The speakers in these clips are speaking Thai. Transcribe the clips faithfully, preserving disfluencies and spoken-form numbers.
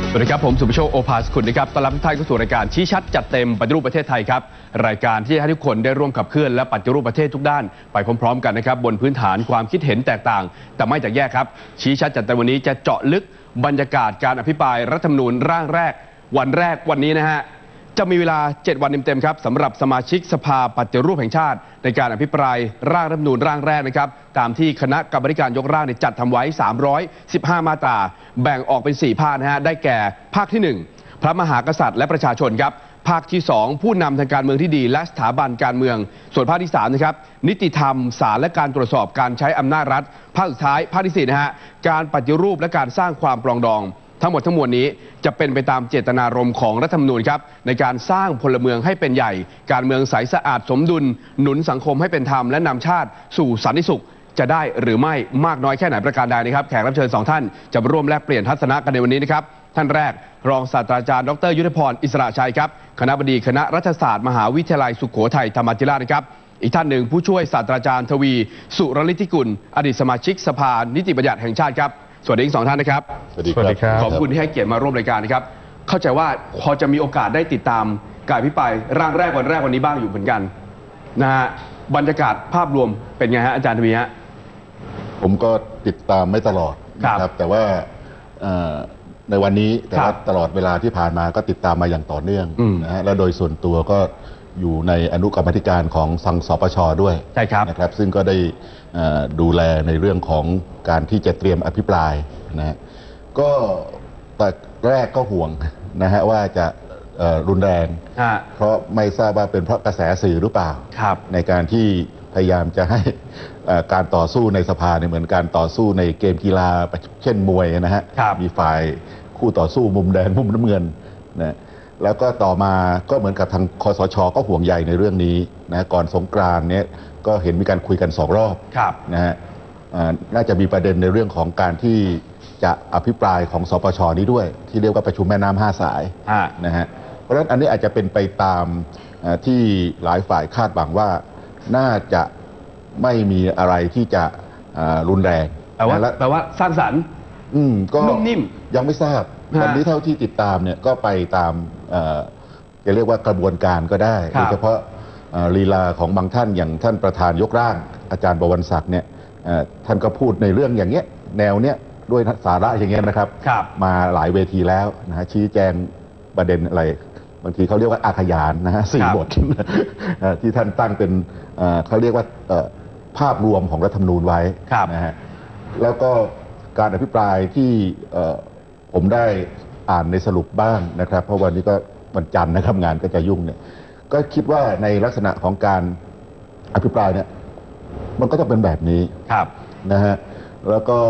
สวัสดีครับผมสุภโชคโอภาสกุลนะครับต้อนรับทุกท่านเข้าสู่รายการชี้ชัดจัดเต็มปฏิรูปประเทศไทยครับรายการที่ให้ทุกคนได้ร่วมขับเคลื่อนและปฏิรูปประเทศทุกด้านไปพร้อมๆกันนะครับบนพื้นฐานความคิดเห็นแตกต่างแต่ไม่แตกแยกครับชี้ชัดจัดเต็มวันนี้จะเจาะลึกบรรยากาศการอภิปรายรัฐธรรมนูญร่างแรกวันแรกวันนี้นะฮะจะมีเวลาเจ็ดวันเต็มๆครับสำหรับสมาชิกสภาปฏิรูปแห่งชาติในการอภิปรายร่างรัฐธรรมนูญร่างแรกนะครับตามที่คณะกรรมาการยกร่างจัดทำไว้สามร้อยสิบห้ามาตราแบ่งออกเป็นสี่ภาคนะฮะได้แก่ภาคที่หนึ่งพระมหากษัตริย์และประชาชนครับภาคที่สองผู้นำทางการเมืองที่ดีและสถาบันการเมืองส่วนภาคที่สามนะครับนิติธรรมศาลและการตรวจสอบการใช้อำนาจรัฐภาคสุดท้ายภาคที่สี่นะฮะการปฏิรูปและการสร้างความปรองดองทั้งหมดทั้งมวลนี้จะเป็นไปตามเจตนารมณ์ของรัฐธรรมนูญครับในการสร้างพลเมืองให้เป็นใหญ่การเมืองใสสะอาดสมดุลหนุนสังคมให้เป็นธรรมและนำชาติสู่สันติสุขจะได้หรือไม่มากน้อยแค่ไหนประการใดนะครับแขกรับเชิญสองท่านจะมาร่วมแลกเปลี่ยนทัศนะกันในวันนี้นะครับท่านแรกรองศาสตราจารย์ดรยุทธพรอิสระชัยครับคณบดีคณะรัฐศาสตร์มหาวิทยาลัยสุโขทัยธรรมาธิราชนะครับอีกท่านหนึ่งผู้ช่วยศาสตราจารย์ทวีสุรฤทธิกุลอดีตสมาชิกสภานิติบัญญัติแห่งชาติครับสวัสดีทั้งสองท่านนะครับสวัสดีครับขอบคุณที่ให้เกียรติมาร่วมรายการนะครับเข้าใจว่าพอจะมีโอกาสได้ติดตามการอภิปรายร่างแรกวันแรกวันนี้บ้างอยู่เหมือนกันนะฮะบรรยากาศภาพรวมเป็นไงฮะอาจารย์ทวีฮะผมก็ติดตามไม่ตลอดนะครับแต่ว่าในวันนี้แต่ว่าตลอดเวลาที่ผ่านมาก็ติดตามมาอย่างต่อเนื่องนะฮะและโดยส่วนตัวก็อยู่ในอนุกรรมาธิการของสังสปช.ด้วยใช่ครับนะครับซึ่งก็ได้ดูแลในเรื่องของการที่จะเตรียมอภิปรายนะฮะก็แต่แรกก็ห่วงนะฮะว่าจะรุนแรงเพราะไม่ทราบว่าเป็นเพราะกระแสสื่อหรือเปล่าในการที่พยายามจะให้การต่อสู้ในสภาเนี่ยเหมือนการต่อสู้ในเกมกีฬาเช่นมวยนะฮะมีฝ่ายคู่ต่อสู้มุมแดงมุมน้ำเงินนะแล้วก็ต่อมาก็เหมือนกับทางคสช.ก็ห่วงใยในเรื่องนี้นะก่อนสงกรานต์เนี่ยก็เห็นมีการคุยกันสองรอบนะฮะน่าจะมีประเด็นในเรื่องของการที่จะอภิปรายของสปช.นี้ด้วยที่เรียกว่าประชุมแม่น้ำห้าสายนะฮะเพราะฉะนั้นอันนี้อาจจะเป็นไปตามที่หลายฝ่ายคาดหวังว่าน่าจะไม่มีอะไรที่จะรุนแรงแปลว่าแปลว่าสร้างสรรค์อืมก็นุ่มนิ่มยังไม่ทราบวันนี้เท่าที่ติดตามเนี่ยก็ไปตามจะเรียกว่ากระบวนการก็ได้โดยเฉพาะลีลาของบางท่านอย่างท่านประธานยกร่างอาจารย์บวรศักดิ์เนี่ยท่านก็พูดในเรื่องอย่างเงี้ยแนวเนี้ยด้วยสาระอย่างเงี้ยนะครับมาหลายเวทีแล้วนะฮะชี้แจงประเด็นอะไรบางทีเขาเรียกว่าอาขยานนะฮะสี่บทที่ท่านตั้งเป็นเขาเรียกว่าภาพรวมของรัฐธรรมนูญไว้นะฮะแล้วก็การอภิปรายที่ผมได้อ่านในสรุปบ้างนะครับเพราะวันนี้ก็วันจันทร์นะครับงานก็จะยุ่งเนี่ยก็คิดว่าในลักษณะของการอภิปรายเนี่ยมันก็จะเป็นแบบนี้นะฮะแล้วก็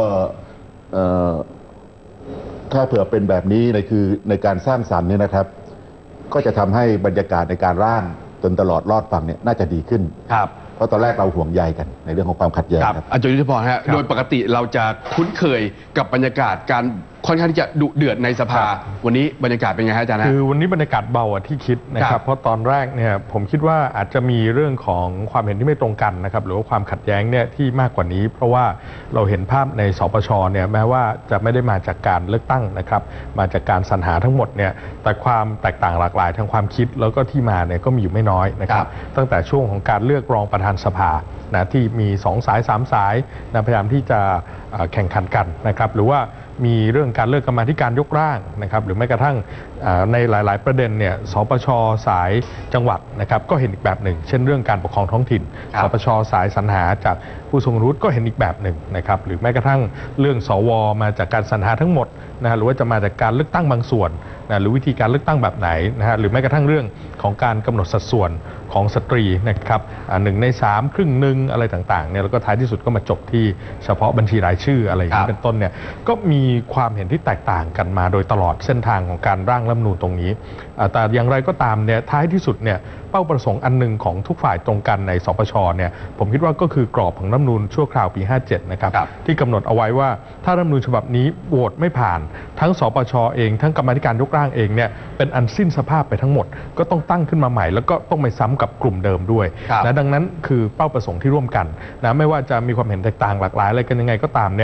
ถ้าเผื่อเป็นแบบนี้ในคือในการสร้างสรรค์เนี่ยนะครับก็จะทำให้บรรยากาศในการร่างจนตลอดรอดฟังเนี่ยน่าจะดีขึ้นเพราะตอนแรกเราห่วงใยกันในเรื่องของความขัดแย้งครับอาจารย์ยุทธพรฮะโดยปกติเราจะคุ้นเคยกับบรรยากาศการค่อนข้างที่จะดุเดือดในสภาวันนี้บรรยากาศเป็นไงฮะอาจารย์คือวันนี้บรรยากาศเบากว่าที่คิดนะครับเพราะตอนแรกเนี่ยผมคิดว่าอาจจะมีเรื่องของความเห็นที่ไม่ตรงกันนะครับหรือว่าความขัดแย้งเนี่ยที่มากกว่านี้เพราะว่าเราเห็นภาพในสปช.เนี่ยแม้ว่าจะไม่ได้มาจากการเลือกตั้งนะครับมาจากการสรรหาทั้งหมดเนี่ยแต่ความแตกต่างหลากหลายทางความคิดแล้วก็ที่มาเนี่ยก็มีอยู่ไม่น้อยนะครับตั้งแต่ช่วงของการเลือกรองประธานสภานะที่มีสองสายสามสายนะพยายามที่จะแข่งขันกันนะครับหรือว่ามีเรื่องการเลือกกรรมาธิการยกร่างนะครับหรือแม้กระทั่งในหลายๆประเด็นเนี่ยสปช.สายจังหวัดนะครับก็เห็นอีกแบบหนึ่งเช่นเรื่องการปกครองท้องถิ่นสปช.สายสรรหาจากผู้ทรงรู้ก็เห็นอีกแบบหนึ่งนะครับหรือแม้กระทั่งเรื่องสว.มาจากการสรรหาทั้งหมดนะหรือว่าจะมาจากการเลือกตั้งบางส่วนนะหรือวิธีการเลือกตั้งแบบไหนนะฮะหรือแม้กระทั่งเรื่องของการกำหนดสัดส่วนของสตรีนะครับหนึ่งในสามครึ่งหนึ่งอะไรต่างๆเนี่ยแล้วก็ท้ายที่สุดก็มาจบที่เฉพาะบัญชีรายชื่ออะไรอย่างนี้เป็นต้นเนี่ยก็มีความเห็นที่แตกต่างกันมาโดยตลอดเส้นทางของการร่างรัฐธรรมนูญตรงนี้แต่อย่างไรก็ตามเนี่ยท้ายที่สุดเนี่ยเป้าประสงค์อันหนึ่งของทุกฝ่ายตรงกันในสปช.เนี่ยผมคิดว่าก็คือกรอบของรัฐธรรมนูญชั่วคราวปีห้าเจ็ดนะครับที่กำหนดเอาไว้ว่าถ้ารัฐธรรมนูญฉบับนี้โหวตไม่ผ่านทั้งสปช.เองทั้งกรรมาธิการยกร่างเองเนี่ยเป็นอันสิ้นสภาพไปทั้งหมดก็ต้องตั้งขึ้นมาใหม่แล้วก็ต้องไม่ซ้ำกับกลุ่มเดิมด้วยนะดังนั้นคือเป้าประสงค์ที่ร่วมกันนะไม่ว่าจะมีความเห็นแตกต่างหลากหลายอะไรกันยังไงก็ตามเนี่ย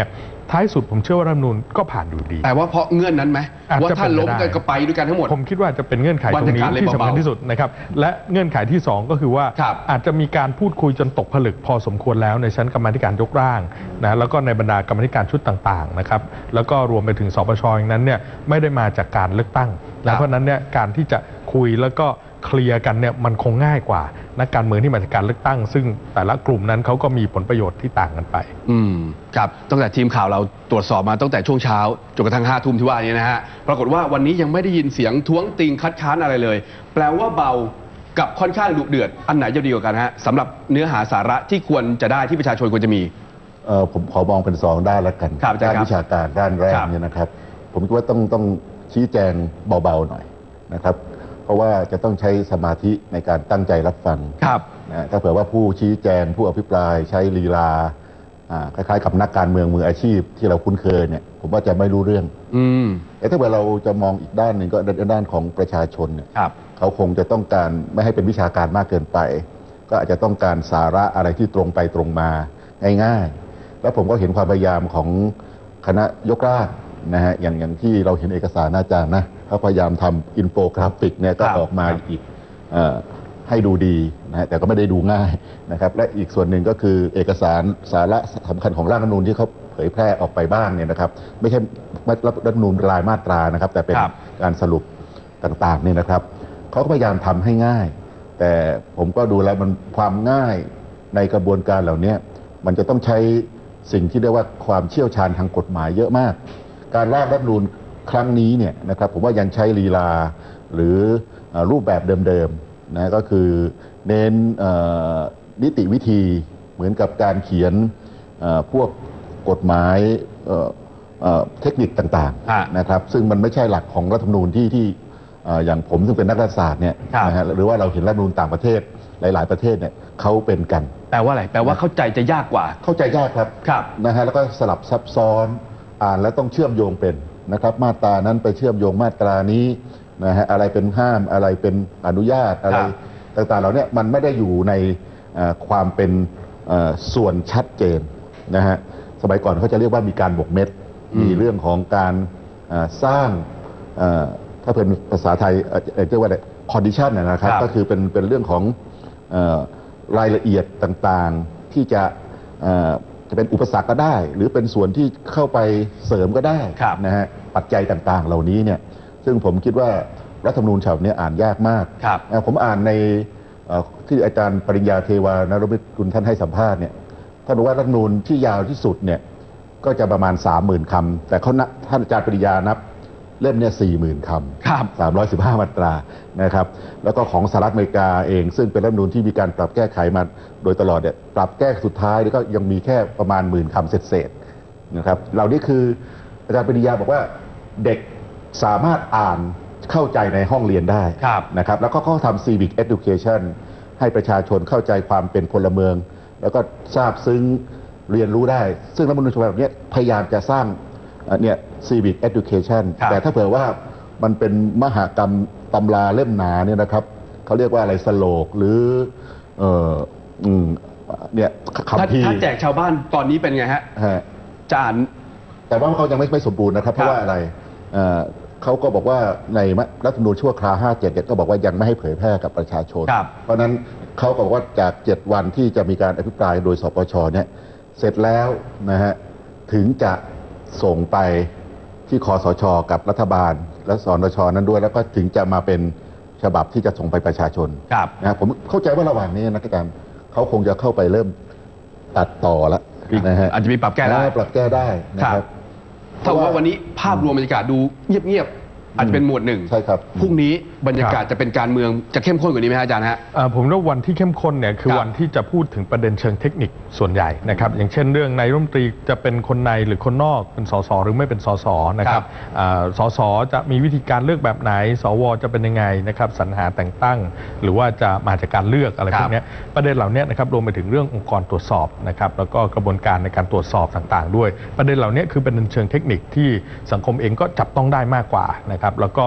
ท้ายสุดผมเชื่อว่ารัฐธรรมนูญก็ผ่านอยู่ดีแต่ว่าเพราะเงื่อนนั้นไหมว่าถ้าล้มกันก็ไปด้วยกันทั้งหมดผมคิดว่าจะเป็นเงื่อนไขตรงนี้ที่สำคัญที่สุดนะครับและเงื่อนไขที่สองก็คือว่าอาจจะมีการพูดคุยจนตกผลึกพอสมควรแล้วในชั้นกรรมาธิการยกร่างนะแล้วก็ในบรรดากรรมาธิการชุดต่างๆนะครับแล้วก็รวมไปถึงสปช.อย่างนั้นเนี่ยไม่ได้มาจากการเลือกตั้งแล้วเพราะนั้นเนี่ยการที่จะคุยแล้วก็เคลียร์กันเนี่ยมันคงง่ายกว่านักการเมืองที่มาจากการเลือกตั้งซึ่งแต่ละกลุ่มนั้นเขาก็มีผลประโยชน์ที่ต่างกันไปอืมครับตั้งแต่ทีมข่าวเราตรวจสอบมาตั้งแต่ช่วงเช้าจนกระทั่งห้าทุ่มที่ว่านี้นะฮะปรากฏว่าวันนี้ยังไม่ได้ยินเสียงท้วงติงคัดค้านอะไรเลยแปลว่าเบากับค่อนข้างดุเดือดอันไหนจะดีกว่ากันฮะสำหรับเนื้อหาสาระที่ควรจะได้ที่ประชาชนควรจะมีเอ่อผมขอมองเป็นสองด้านแล้วกันด้านวิชาการด้านแรกเนี่ยนะครับผมคิดว่าต้องต้องชี้แจงเบาๆหน่อยนะครับเพราะว่าจะต้องใช้สมาธิในการตั้งใจรับฟังนะถ้าเผื่อว่าผู้ชี้แจงผู้อภิปรายใช้ลีลาคล้ายๆกับนักการเมืองมืออาชีพที่เราคุ้นเคยเนี่ยผมว่าจะไม่รู้เรื่องแต่ถ้าเผื่อเราจะมองอีกด้านหนึ่งก็ด้านของประชาชนเนี่ยเขาคงจะต้องการไม่ให้เป็นวิชาการมากเกินไปก็อาจจะต้องการสาระอะไรที่ตรงไปตรงมาง่ายๆแล้วผมก็เห็นความพยายามของคณะยกร่างนะฮะอย่างอย่างที่เราเห็นเอกสารอาจารย์นะเขาพยายามทำอินโฟกราฟิกเนี่ยก็ออกมาอีกให้ดูดีนะฮะแต่ก็ไม่ได้ดูง่ายนะครับและอีกส่วนหนึ่งก็คือเอกสารสาระสำคัญของร่างรัฐธรรมนูญที่เขาเผยแพร่ออกไปบ้างเนี่ยนะครับไม่ใช่รัฐธรรมนูญรายมาตรานะครับแต่เป็นการสรุปต่างๆนี่นะครับเขาก็พยายามทำให้ง่ายแต่ผมก็ดูแล้วมันความง่ายในกระบวนการเหล่านี้มันจะต้องใช้สิ่งที่เรียกว่าความเชี่ยวชาญทางกฎหมายเยอะมากการร่างรัฐธรรมนูญครั้งนี้เนี่ยนะครับผมว่ายังใช้ลีลาหรือรูปแบบเดิมๆนะก็คือเน้นนิติวิธีเหมือนกับการเขียนพวกกฎหมายเทคนิคต่างๆนะครับซึ่งมันไม่ใช่หลักของรัฐธรรมนูญที่ที่อย่างผมซึ่งเป็นนักรัฐศาสตร์เนี่ยนะฮะหรือว่าเราเห็นรัฐธรรมนูญต่างประเทศหลายๆประเทศเนี่ยเขาเป็นกันแปลว่าอะไรแปลว่าเข้าใจจะยากกว่าเข้าใจยากครับนะฮะแล้วก็สลับซับซ้อนอ่านแล้วต้องเชื่อมโยงเป็นนะครับมาตรานั้นไปเชื่อมโยงมาตรานี้นะฮะอะไรเป็นห้ามอะไรเป็นอนุญาตอะไรต่างๆเหล่านี้มันไม่ได้อยู่ในความเป็นส่วนชัดเจนนะฮะสมัยก่อนเขาจะเรียกว่ามีการบวกเม็ดมีเรื่องของการสร้างถ้าเป็นภาษาไทยเรียกว่าอะไรคอนดิชันนะครับก็คือเป็นเป็นเรื่องของรายละเอียดต่างๆที่จะจะเป็นอุปสรรคก็ได้หรือเป็นส่วนที่เข้าไปเสริมก็ได้นะฮะปัจจัยต่างๆเหล่านี้เนี่ยซึ่งผมคิดว่ารัฐธรรมนูญฉบับนี้อ่านยากมากผมอ่านในที่อาจารย์ปริญญาเทวานรมิตรคุณท่านให้สัมภาษณ์เนี่ยท่านบอกว่ารัฐธรรมนูญที่ยาวที่สุดเนี่ยก็จะประมาณ สามหมื่น คำแต่เขาท่านอาจารย์ปริญญานับเล่มเนี่ย สี่หมื่น คำสามร้อยสิบห้ามาตรานะครับแล้วก็ของสหรัฐอเมริกาเองซึ่งเป็นรัฐธรรมนูญที่มีการปรับแก้ไขมาโดยตลอดเนี่ยปรับแก้สุดท้ายก็ยังมีแค่ประมาณหมื่นคำเศษๆนะครับเหล่านี้คืออาจารย์ปริญญาบอกว่าเด็กสามารถอ่านเข้าใจในห้องเรียนได้นะครับแล้วก็เขาทำ civic education ให้ประชาชนเข้าใจความเป็นพลเมืองแล้วก็ทราบซึ้งเรียนรู้ได้ซึ่งรัฐธรรมนูญฉบับนี้พยายามจะสร้างเนี่ย civic education แต่ถ้าเผื่อว่ามันเป็นมหกรรมตำราเล่มหนาเนี่ยนะครับเขาเรียกว่าอะไรสโลกหรือเอ่อเนี่ยคำพีถ้าแจกชาวบ้านตอนนี้เป็นไงฮะจานแต่ว่าเขายังไม่ไม่สมบูรณ์นะครับเพราะว่าอะไรเขาก็บอกว่าในรัฐธรรมนูญชั่วคราวห้าเจ็ดเนี่ยก็บอกว่ายังไม่ให้เผยแพร่กับประชาชนเพราะนั้นเขาบอกว่าจากเจ็ดวันที่จะมีการอภิปรายโดยสปชเนี่ยเสร็จแล้วนะฮะถึงจะส่งไปที่คสช.กับรัฐบาลและสนช.นั้นด้วยแล้วก็ถึงจะมาเป็นฉบับที่จะส่งไปประชาชนนะผมเข้าใจว่าระหว่างนี้นักการเขาคงจะเข้าไปเริ่มตัดต่อแล้วนะฮะอาจจะมีปรับแก้ได้ปรับแก้ได้นะครับถ้าว่าวันนี้ภาพรวมบรรยากาศดูเงียบๆอาจจะเป็นหมวดหนึ่งใช่ครับพรุ่งนี้บรรยากาศจะเป็นการเมืองจะเข้มข้นกว่านี้ไหมอาจารย์ฮะผมว่าวันที่เข้มข้นเนี่ยคือวันที่จะพูดถึงประเด็นเชิงเทคนิคส่วนใหญ่นะครับอย่างเช่นเรื่องนายรัฐมนตรีจะเป็นคนในหรือคนนอกเป็นสสหรือไม่เป็นสสนะครับสสจะมีวิธีการเลือกแบบไหนสวจะเป็นยังไงนะครับสรรหาแต่งตั้งหรือว่าจะมาจากการเลือกอะไรพวกนี้ประเด็นเหล่านี้นะครับรวมไปถึงเรื่ององค์กรตรวจสอบนะครับแล้วก็กระบวนการในการตรวจสอบต่างๆด้วยประเด็นเหล่านี้คือเป็นเชิงเทคนิคที่สังคมเองก็จับต้องได้มากกว่านะครับแล้วก็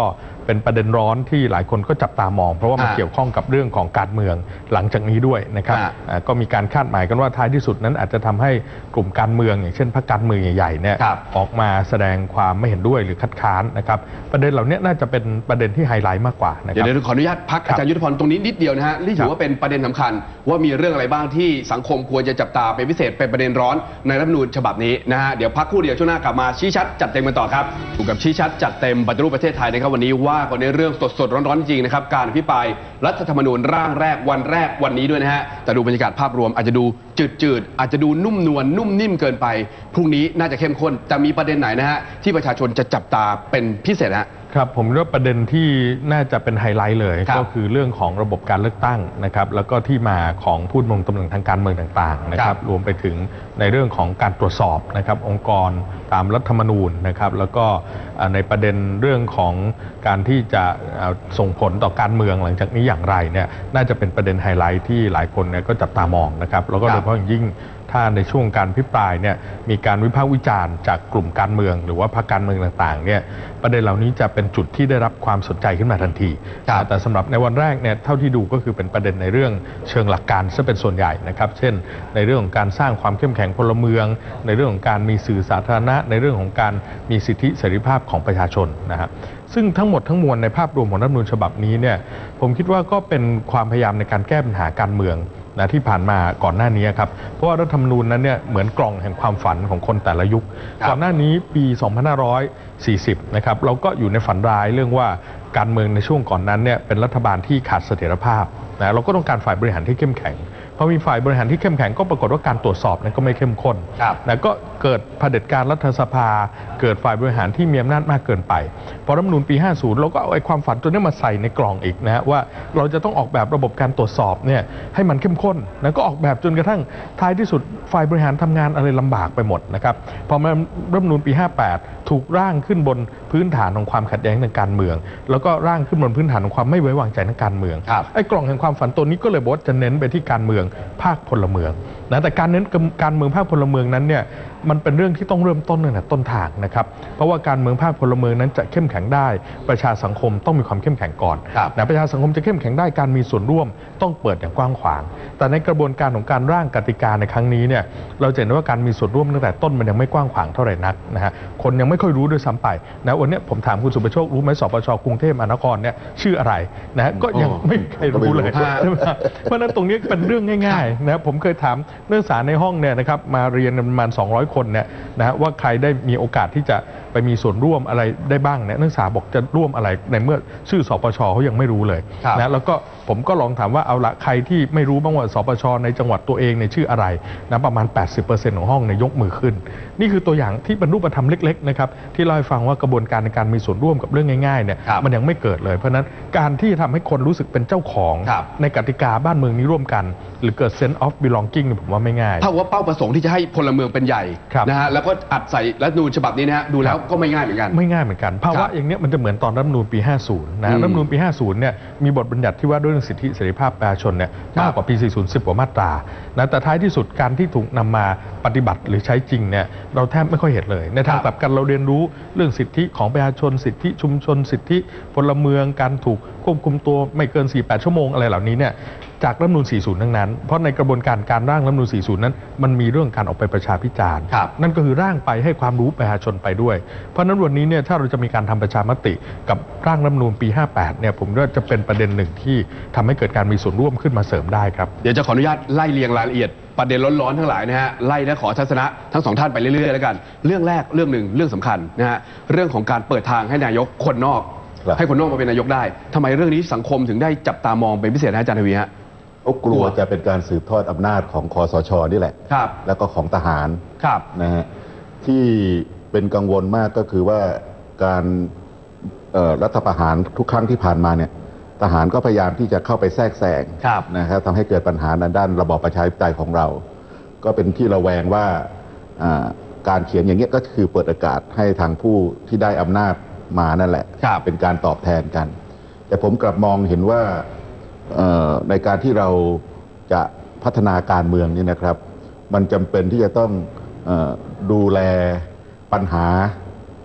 เป็นประเด็นร้อนที่หลายคนก็จับตามองเพราะว่ามันเกี่ยวข้องกับเรื่องของการเมืองหลังจากนี้ด้วยนะครับก็มีการคาดหมายกันว่าท้ายที่สุดนั้นอาจจะทำให้กลุ่มการเมืองอย่างเช่นพรรคการเมืองใหญ่ๆเนี่ยออกมาแสดงความไม่เห็นด้วยหรือคัดค้านนะครับประเด็นเหล่านี้น่าจะเป็นประเด็นที่ไฮไลท์มากกว่านะครับเดี๋ยวขออนุญาตพักอาจารย์ยุทธพรตรงนี้นิดเดียวนะฮะนี่ถือว่าเป็นประเด็นสำคัญว่ามีเรื่องอะไรบ้างที่สังคมควรจะจับตาเป็นพิเศษเป็นประเด็นร้อนในรัฐธรรมนูญฉบับนี้นะฮะเดี๋ยวพักครู่เดียวช่วงหน้ากลับมาชี้ชัดจัดเต็มกันต่อครับอยู่กับชี้ชัดจัดเต็มปฏิรูปประเทศไทยนะครับวันนี้ว่ากันในเรื่องสดๆร้อนๆจริงนะครับการอภิปรายรัฐธรรมนูญร่างแรกวันแรกวันนี้ด้วยนะฮะแต่ดูบรรยากาศภาพรวมอาจจะดูจืดๆอาจจะดูนุ่มนวลนุ่มนิ่มเกินไปพรุ่งนี้น่าจะเข้มข้นแต่มีประเด็นไหนนะฮะที่ประชาชนจะจับตาเป็นพิเศษฮะครับผมว่าประเด็นที่น่าจะเป็นไฮไลท์เลยก็คือเรื่องของระบบการเลือกตั้งนะครับแล้วก็ที่มาของผู้ดำรงตำแหน่งทางการเมืองต่างๆนะครับรวมไปถึงในเรื่องของการตรวจสอบนะครับองค์กรตามรัฐธรรมนูญนะครับแล้วก็ในประเด็นเรื่องของการที่จะส่งผลต่อการเมืองหลังจากนี้อย่างไรเนี่ยน่าจะเป็นประเด็นไฮไลท์ที่หลายคนเนี่ยก็จับตามองนะครับแล้วก็โดยเฉพาะอย่างยิ่งถ้าในช่วงการพิปรายเนี่ยมีการวิพากษ์วิจารณ์จากกลุ่มการเมืองหรือว่าพรรคการเมืองต่างๆเนี่ยประเด็นเหล่านี้จะเป็นจุดที่ได้รับความสนใจขึ้นมาทันทีแต่สำหรับในวันแรกเนี่ยเท่าที่ดูก็คือเป็นประเด็นในเรื่องเชิงหลักการซะเป็นส่วนใหญ่นะครับเช่นในเรื่องของการสร้างความเข้มแข็งพลเมืองในเรื่องของการมีสื่อสาธารณะในเรื่องของการมีสิทธิเสรีภาพของประชาชนนะครับซึ่งทั้งหมดทั้งมวลในภาพรวมของรัฐธรรมนูญฉบับนี้เนี่ยผมคิดว่าก็เป็นความพยายามในการแก้ปัญหาการเมืองนะที่ผ่านมาก่อนหน้านี้ครับเพราะว่ารัฐธรรมนูญนั้นเนี่ยเหมือนกล่องแห่งความฝันของคนแต่ละยุคก่อนหน้านี้ปี สองพันห้าร้อยสี่สิบ นะครับเราก็อยู่ในฝันร้ายเรื่องว่าการเมืองในช่วงก่อนนั้นเนี่ยเป็นรัฐบาลที่ขาดเสถียรภาพนะเราก็ต้องการฝ่ายบริหารที่เข้มแข็งพอมีฝ่ายบริหารที่เข้มแข็งก็ปรากฏว่าการตรวจสอบนั้นก็ไม่เข้มข้นนะก็เกิดเผด็จการรัฐสภาเกิดฝ่ายบริหารที่มีอำนาจมากเกินไปพอรัฐธรรมนูญปีห้าสิบเราก็เอาไอ้ความฝันตัวนี้มาใส่ในกล่องอีกนะฮะว่าเราจะต้องออกแบบระบบการตรวจสอบเนี่ยให้มันเข้มข้นนะก็ออกแบบจนกระทั่งท้ายที่สุดฝ่ายบริหารทำงานอะไรลำบากไปหมดนะครับพอมารัฐธรรมนูญปีห้าแปดถูกร่างขึ้นบนพื้นฐานของความขัดแย้งทางการเมืองแล้วก็ร่างขึ้นบนพื้นฐานของความไม่ไว้วางใจทางการเมืองไอ้กล่องแห่งความฝันตัวนี้ก็เลยบอกว่าจะเน้นไปที่การเมืองภาคพลเมืองนะแต่การเน้นการเมืองภาคพลเมืองนั้นเนี่ยมันเป็นเรื่องที่ต้องเริ่มต้นตั้งแต่ต้นทางนะครับเพราะว่าการเมืองภาคพลเมืองนั้นจะเข้มแข็งได้ประชาสังคมต้องมีความเข้มแข็งก่อนนะประชาสังคมจะเข้มแข็งได้การมีส่วนร่วมต้องเปิดอย่างกว้างขวางแต่ในกระบวนการของการร่างกติกาในครั้งนี้เนี่ยเราจะเห็นว่าการมีส่วนร่วมตั้งแต่ต้นมันยังไม่กว้างขวางเท่าไหร่นักนะฮะคนยังไม่ค่อยรู้ด้วยซ้ำไปนะวันนี้ผมถามคุณสุประโชครู้ไหมสปช.กรุงเทพมหานครเนี่ยชื่ออะไรนะก็ยังไม่ใครรู้เลยเพราะนั้นตรงนี้เป็นเรื่องง่ายๆนะผมเคยถามนักศึกษาในห้องเนี่ยนะครับมาเรียนประมาณสองร้อยคนเนี่ยนะว่าใครได้มีโอกาสที่จะไปมีส่วนร่วมอะไรได้บ้างเนี่ยนักศึกษาบอกจะร่วมอะไรในเมื่อชื่อสปช.เขายังไม่รู้เลยนะแล้วก็ผมก็ลองถามว่าเอาละใครที่ไม่รู้บ้างว่าสปช.ในจังหวัดตัวเองในชื่ออะไรนะประมาณ แปดสิบเปอร์เซ็นต์ ของห้องเนี่ยยกมือขึ้นนี่คือตัวอย่างที่เป็นรูปธรรมเล็กๆนะครับที่เล่าให้ฟังว่ากระบวนการในการมีส่วนร่วมกับเรื่องง่ายๆเนี่ยมันยังไม่เกิดเลยเพราะนั้นการที่ทำให้คนรู้สึกเป็นเจ้าของในกติกาบ้านเมืองนี้ร่วมกันหรือเกิด sense of belonging ผมว่าไม่ง่ายถ้าว่าเป้าประสงค์ที่จะให้พลเมืองเป็นใหญ่นะฮะแล้วก็อัดใส่รัฐธรรมนูญฉบับนี้นะฮะดูแล้วก็ไม่ง่ายเหมือนกันไม่ง่ายเหมือนกันภาวะอย่างนี้มันจะเหมือนตอนรัฐธรรมนูญปีห้าสิบนะรัฐธรรมนูญปีห้าสิบเนี่ยมีบทบัญญัติที่ว่าด้วยเรื่องสิทธิเสรีภาพประชาชนเนี่ยมากกว่าปีสี่สิบ สิบกว่ามาตรานะแต่ท้ายที่สุดการที่ถูกนำมาปฏิบัติหรือใช้จริงเนี่ยเราแทบไม่ค่อยเห็นเลยในทางกลับกันเราเรียนรู้เรื่องสิทธิของประชาชนสิทธิชุมชนสิทธิพลเมืองการถูกควบคุมตัวไม่เกิน สี่สิบแปด ชั่วโมงอะไรเหล่านี้เนี่ยจากรัฐธรรมนูญสี่สิบทั้งนั้นเพราะในกระบวนการการร่างรัฐธรรมนูญสี่สิบนั้นมันมีเรื่องการออกไปประชาพิจารณ์นั่นก็คือร่างไปให้ความรู้ประชาชนไปด้วยเพราะนั้นวันนี้เนี่ยถ้าเราจะมีการทำประชามติกับร่างรัฐธรรมนูญปีห้าแปดเนี่ยผมว่าจะเป็นประเด็นหนึ่งที่ทำให้เกิดการมีส่วนร่วมขึ้นมาเสริมได้ครับเดี๋ยวจะขออนุญาตไล่เรียงรายละเอียดประเด็นร้อนๆทั้งหลายนะฮะไล่และขอทัศนะทั้งสองท่านไปเรื่อยๆแล้วกันเรื่องแรกเรื่องหนึ่งเรื่องสำคัญนะฮะเรื่องของการเปิดทางให้นายกคนนอกให้คนนอกมาเป็นนายกได้ทำไมเรื่องนี้สังคมถึงได้จับตามองเป็นพิเศษนะอาจารย์ทวีฮะเขากลัวจะเป็นการสืบทอดอำนาจของคสช.นี่แหละแล้วก็ของทหารนะฮะที่เป็นกังวลมากก็คือว่าการรัฐประหารทุกครั้งที่ผ่านมาเนี่ยทหารก็พยายามที่จะเข้าไปแทรกแซงนะครับทำให้เกิดปัญหาในด้านระบอบประชาธิปไตยของเราก็เป็นที่ระแวงว่าการเขียนอย่างนี้ก็คือเปิดโอกาสให้ทางผู้ที่ได้อำนาจมานั่นแหละเป็นการตอบแทนกันแต่ผมกลับมองเห็นว่าในการที่เราจะพัฒนาการเมืองนี่นะครับมันจำเป็นที่จะต้องดูแลปัญหา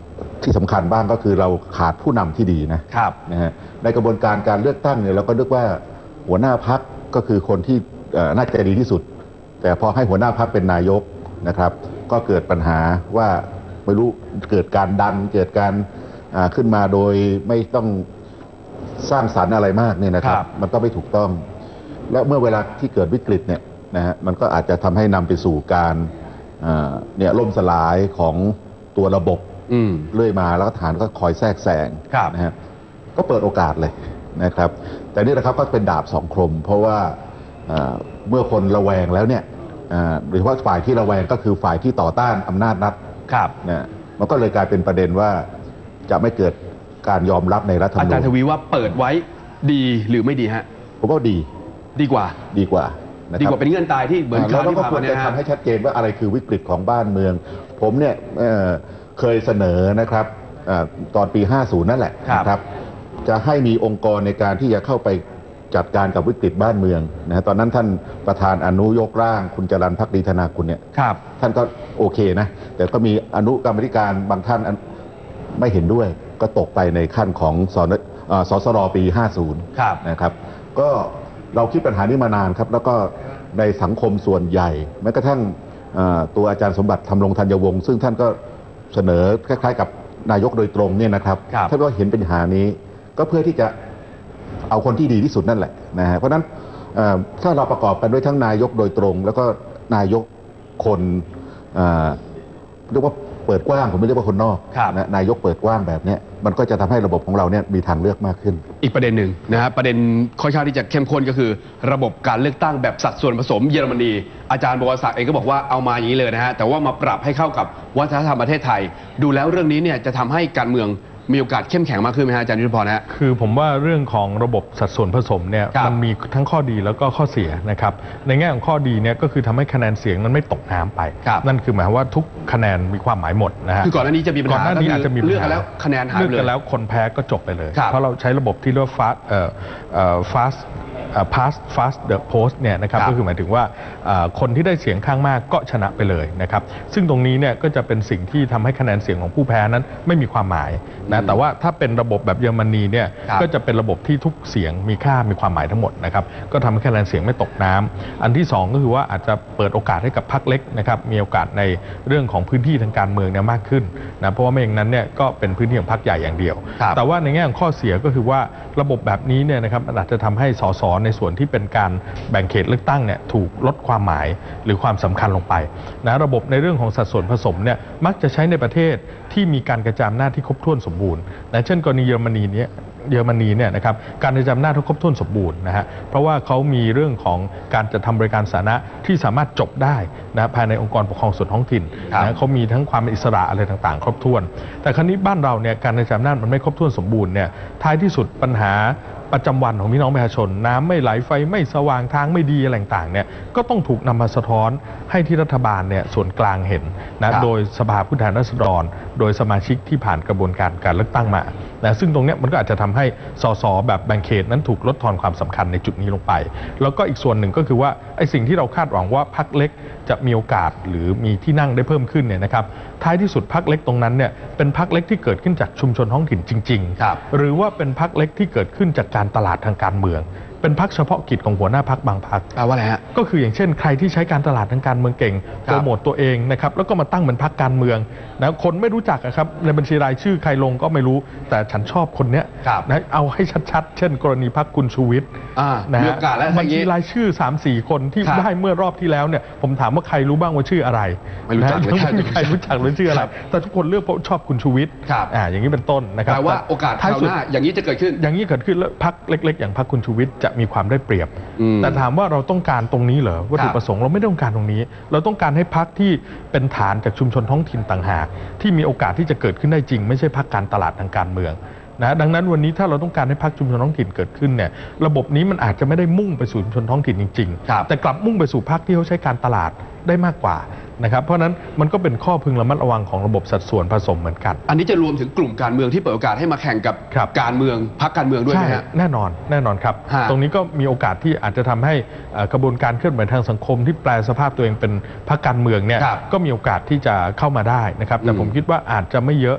ที่สำคัญบ้างก็คือเราขาดผู้นำที่ดีนะครับนะฮะในกระบวนการการเลือกตั้งเนี่ยเราก็นึกว่าหัวหน้าพรรคก็คือคนที่น่าจะดีที่สุดแต่พอให้หัวหน้าพรรคเป็นนายกนะครับก็เกิดปัญหาว่าไม่รู้เกิดการดันเกิดการขึ้นมาโดยไม่ต้องสร้างสรรค์อะไรมากเนี่ยนะครับมันก็ไม่ถูกต้องและเมื่อเวลาที่เกิดวิกฤตเนี่ยนะฮะมันก็อาจจะทำให้นำไปสู่การเนี่ยล่มสลายของตัวระบบเรื่อยมาแล้วก็ฐานก็คอยแทรกแซงนะฮะก็เปิดโอกาสเลยนะครับแต่นี่นะครับก็เป็นดาบสองคมเพราะว่าเมื่อคนระแวงแล้วเนี่ยโดยเฉพาะฝ่ายที่ระแวงก็คือฝ่ายที่ต่อต้านอำนาจรัฐนะมันก็เลยกลายเป็นประเด็นว่าจะไม่เกิดการยอมรับในรัฐธรรมนูญอาจารย์ทวีว่าเปิดไว้ดีหรือไม่ดีฮะผมว่าดีดีกว่าดีกว่าดีกว่าเป็นเงื่อนตายที่เหมือนคราวที่ผ่านมาเนี่ยทำให้ชัดเจนว่าอะไรคือวิกฤตของบ้านเมือง ผมเนี่ยเคยเสนอนะครับตอนปีห้าสิบนั่นแหละนะครับจะให้มีองค์กรในการที่จะเข้าไปจัดการกับวิกฤตบ้านเมืองนะตอนนั้นท่านประธานอนุยกร่างคุณจรัญภักดีธนากุลเนี่ยท่านก็โอเคนะแต่ก็มีอนุกรรมธิการบางท่านไม่เห็นด้วยก็ตกไปในขั้นของสสรปีห้าสิบนะครับก็เราคิดปัญหานี้มานานครับแล้วก็ในสังคมส่วนใหญ่แม้กระทั่งตัวอาจารย์สมบัติธรรมรงธัญวงศ์ซึ่งท่านก็เสนอคล้ายๆกับนายกโดยตรงเนี่ยนะครับท่านก็เห็นปัญหานี้ก็เพื่อที่จะเอาคนที่ดีที่สุดนั่นแหละนะฮะเพราะฉะนั้นถ้าเราประกอบกันด้วยทั้งนายกโดยตรงแล้วก็นายกคนเรียกว่าเปิดกว้างผมไม่เรียกว่าคนนอกนะนายกเปิดกว้างแบบนี้มันก็จะทำให้ระบบของเราเนี่ยมีทางเลือกมากขึ้นอีกประเด็นหนึ่งนะฮะประเด็นค่อนข้างที่จะเข้มข้นก็คือระบบการเลือกตั้งแบบสัดส่วนผสมเยอรมนีอาจารย์บวรศักดิ์เองก็บอกว่าเอามาอย่างนี้เลยนะฮะแต่ว่ามาปรับให้เข้ากับวัฒนธรรมประเทศไทยดูแล้วเรื่องนี้เนี่ยจะทำให้การเมืองมีโอกาสเข้มแข็งมากขึ้นไหมฮะอาจารย์ยุทธพรฮะคือผมว่าเรื่องของระบบสัดส่วนผสมเนี่ยมันมีทั้งข้อดีแล้วก็ข้อเสียนะครับในแง่ของข้อดีเนี่ยก็คือทำให้คะแนนเสียงนั้นไม่ตกน้ำไปนั่นคือหมายว่าทุกคะแนนมีความหมายหมดนะฮะคือก่อนหน้านี้จะมีปัญหาก่อนหน้านี้อาจจะมีเลือกกันแล้วคะแนนหายเลยเลือกกันแล้วคนแพ้ก็จบไปเลยเพราะเราใช้ระบบที่เรียกว่า fast เอ่อเอ่อ fast pass fast the post เนี่ยนะครับก็คือหมายถึงว่าคนที่ได้เสียงข้างมากก็ชนะไปเลยนะครับซึ่งตรงนี้เนี่ยก็จะเป็นสิ่งที่ทำให้คะแนนเสียงของผู้แพ้นั้นไม่มีความหมายนะแต่ว่าถ้าเป็นระบบแบบเยอรมนีเนี่ยก็จะเป็นระบบที่ทุกเสียงมีค่ามีความหมายทั้งหมดนะครับก็ทำให้คะแนนเสียงไม่ตกน้ำอันที่สองก็คือว่าอาจจะเปิดโอกาสให้กับพรรคเล็กนะครับมีโอกาสในเรื่องของพื้นที่ทางการเมืองเนี่ยมากขึ้นนะเพราะว่าไม่อย่างนั้นเนี่ยก็เป็นพื้นที่ของพรรคใหญ่อย่างเดียวแต่ว่าในแง่ของข้อเสียก็คือว่าระบบแบบนี้เนี่ยนะครับอาจจะทำให้สสในส่วนที่เป็นการแบ่งเขตเลือกตั้งเนี่ยถูกลดความหมายหรือความสำคัญลงไปนะระบบในเรื่องของสัดส่วนผสมเนี่ยมักจะใช้ในประเทศที่มีการกระจายอำนาจที่ครบถ้วนสมบูรณ์นะเช่นกรณีเยอรมนีเนี่ยเยอรมนีเนี่ยนะครับการกระจายอำนาจที่ครบถ้วนสมบูรณ์นะฮะเพราะว่าเขามีเรื่องของการจัดทำบริการสาธารณะที่สามารถจบได้นะภายในองค์กรปกครองส่วนท้องถิ่นนะเขามีทั้งความเป็นอิสระอะไรต่างๆครบถ้วนแต่คราวนี้บ้านเราเนี่ยการกระจายอำนาจมันไม่ครบถ้วนสมบูรณ์เนี่ยท้ายที่สุดปัญหาประจำวันของพี่น้องประชาชนน้ำไม่ไหลไฟไม่สว่างทางไม่ดีอะไรต่างๆเนี่ยก็ต้องถูกนำมาสะท้อนให้ที่รัฐบาลเนี่ยส่วนกลางเห็นนะโดยสภาผู้แทนราษฎรโดยสมาชิกที่ผ่านกระบวนการการเลือกตั้งมานะซึ่งตรงนี้มันก็อาจจะทำให้สสแบบแบ่งเขตนั้นถูกลดทอนความสำคัญในจุดนี้ลงไปแล้วก็อีกส่วนหนึ่งก็คือว่าไอ้สิ่งที่เราคาดหวังว่าพรรคเล็กจะมีโอกาสหรือมีที่นั่งได้เพิ่มขึ้นเนี่ยนะครับท้ายที่สุดพรรคเล็กตรงนั้นเนี่ยเป็นพรรคเล็กที่เกิดขึ้นจากชุมชนท้องถิ่นจริงๆหรือว่าเป็นพรรคเล็กที่เกิดขึ้นจากการตลาดทางการเมืองเป็นพรรคเฉพาะกิจของหัวหน้าพรรคบางพรรคเอาว่าอะไรฮะก็คืออย่างเช่นใครที่ใช้การตลาดทางการเมืองเก่งโปรโมตตัวเองนะครับแล้วก็มาตั้งเป็นพรรคการเมืองนะคนไม่รู้จักครับในบัญชีรายชื่อใครลงก็ไม่รู้แต่ฉันชอบคนเนี้ยนะเอาให้ชัดๆเช่นกรณีพรรคคุณชูวิทย์นะฮะบัญชีรายชื่อ สามสี่ คนที่ได้เมื่อรอบที่แล้วเนี่ยผมถามว่าใครรู้บ้างว่าชื่ออะไรไม่รู้จักไม่มีใครรู้จักหรือชื่ออะไรแต่ทุกคนเลือกเพราะชอบคุณชูวิทย์อ่าอย่างนี้เป็นต้นนะครับแต่ว่าโอกาสคราวหน้าอย่างนี้จะเกิดขึ้นอย่างนี้เกิดขึ้นแล้วพรรคเล็กๆอย่างพรรคคุณชูวิทย์จะมีความได้เปรียบแต่ถามว่าเราต้องการตรงนี้เหรอวัตถุประสงค์เราไม่ต้องการตรงนี้เราต้องการให้พรรคที่เป็นฐานจากชุมชนท้องถิ่นต่างหากที่มีโอกาสที่จะเกิดขึ้นได้จริงไม่ใช่พรรคการตลาดทางการเมืองนะดังนั้นวันนี้ถ้าเราต้องการให้พรรคชุมชนท้องถิ่นเกิดขึ้นเนี่ยระบบนี้มันอาจจะไม่ได้มุ่งไปสู่ชุมชนท้องถิ่นจริงๆแต่กลับมุ่งไปสู่พรรคที่เขาใช้การตลาดได้มากกว่านะครับเพราะนั้นมันก็เป็นข้อพึงระมัดระวังของระบบสัดส่วนผสมเหมือนกันอันนี้จะรวมถึงกลุ่มการเมืองที่เปิดโอกาสให้มาแข่งกับการเมืองพรรคการเมืองด้วยไหมฮะแน่นอนแน่นอนครับตรงนี้ก็มีโอกาสที่อาจจะทำให้กระบวนการเคลื่อนไหวทางสังคมที่แปลสภาพตัวเองเป็นพรรคการเมืองเนี่ยก็มีโอกาสที่จะเข้ามาได้นะครับแต่ผมคิดว่าอาจจะไม่เยอะ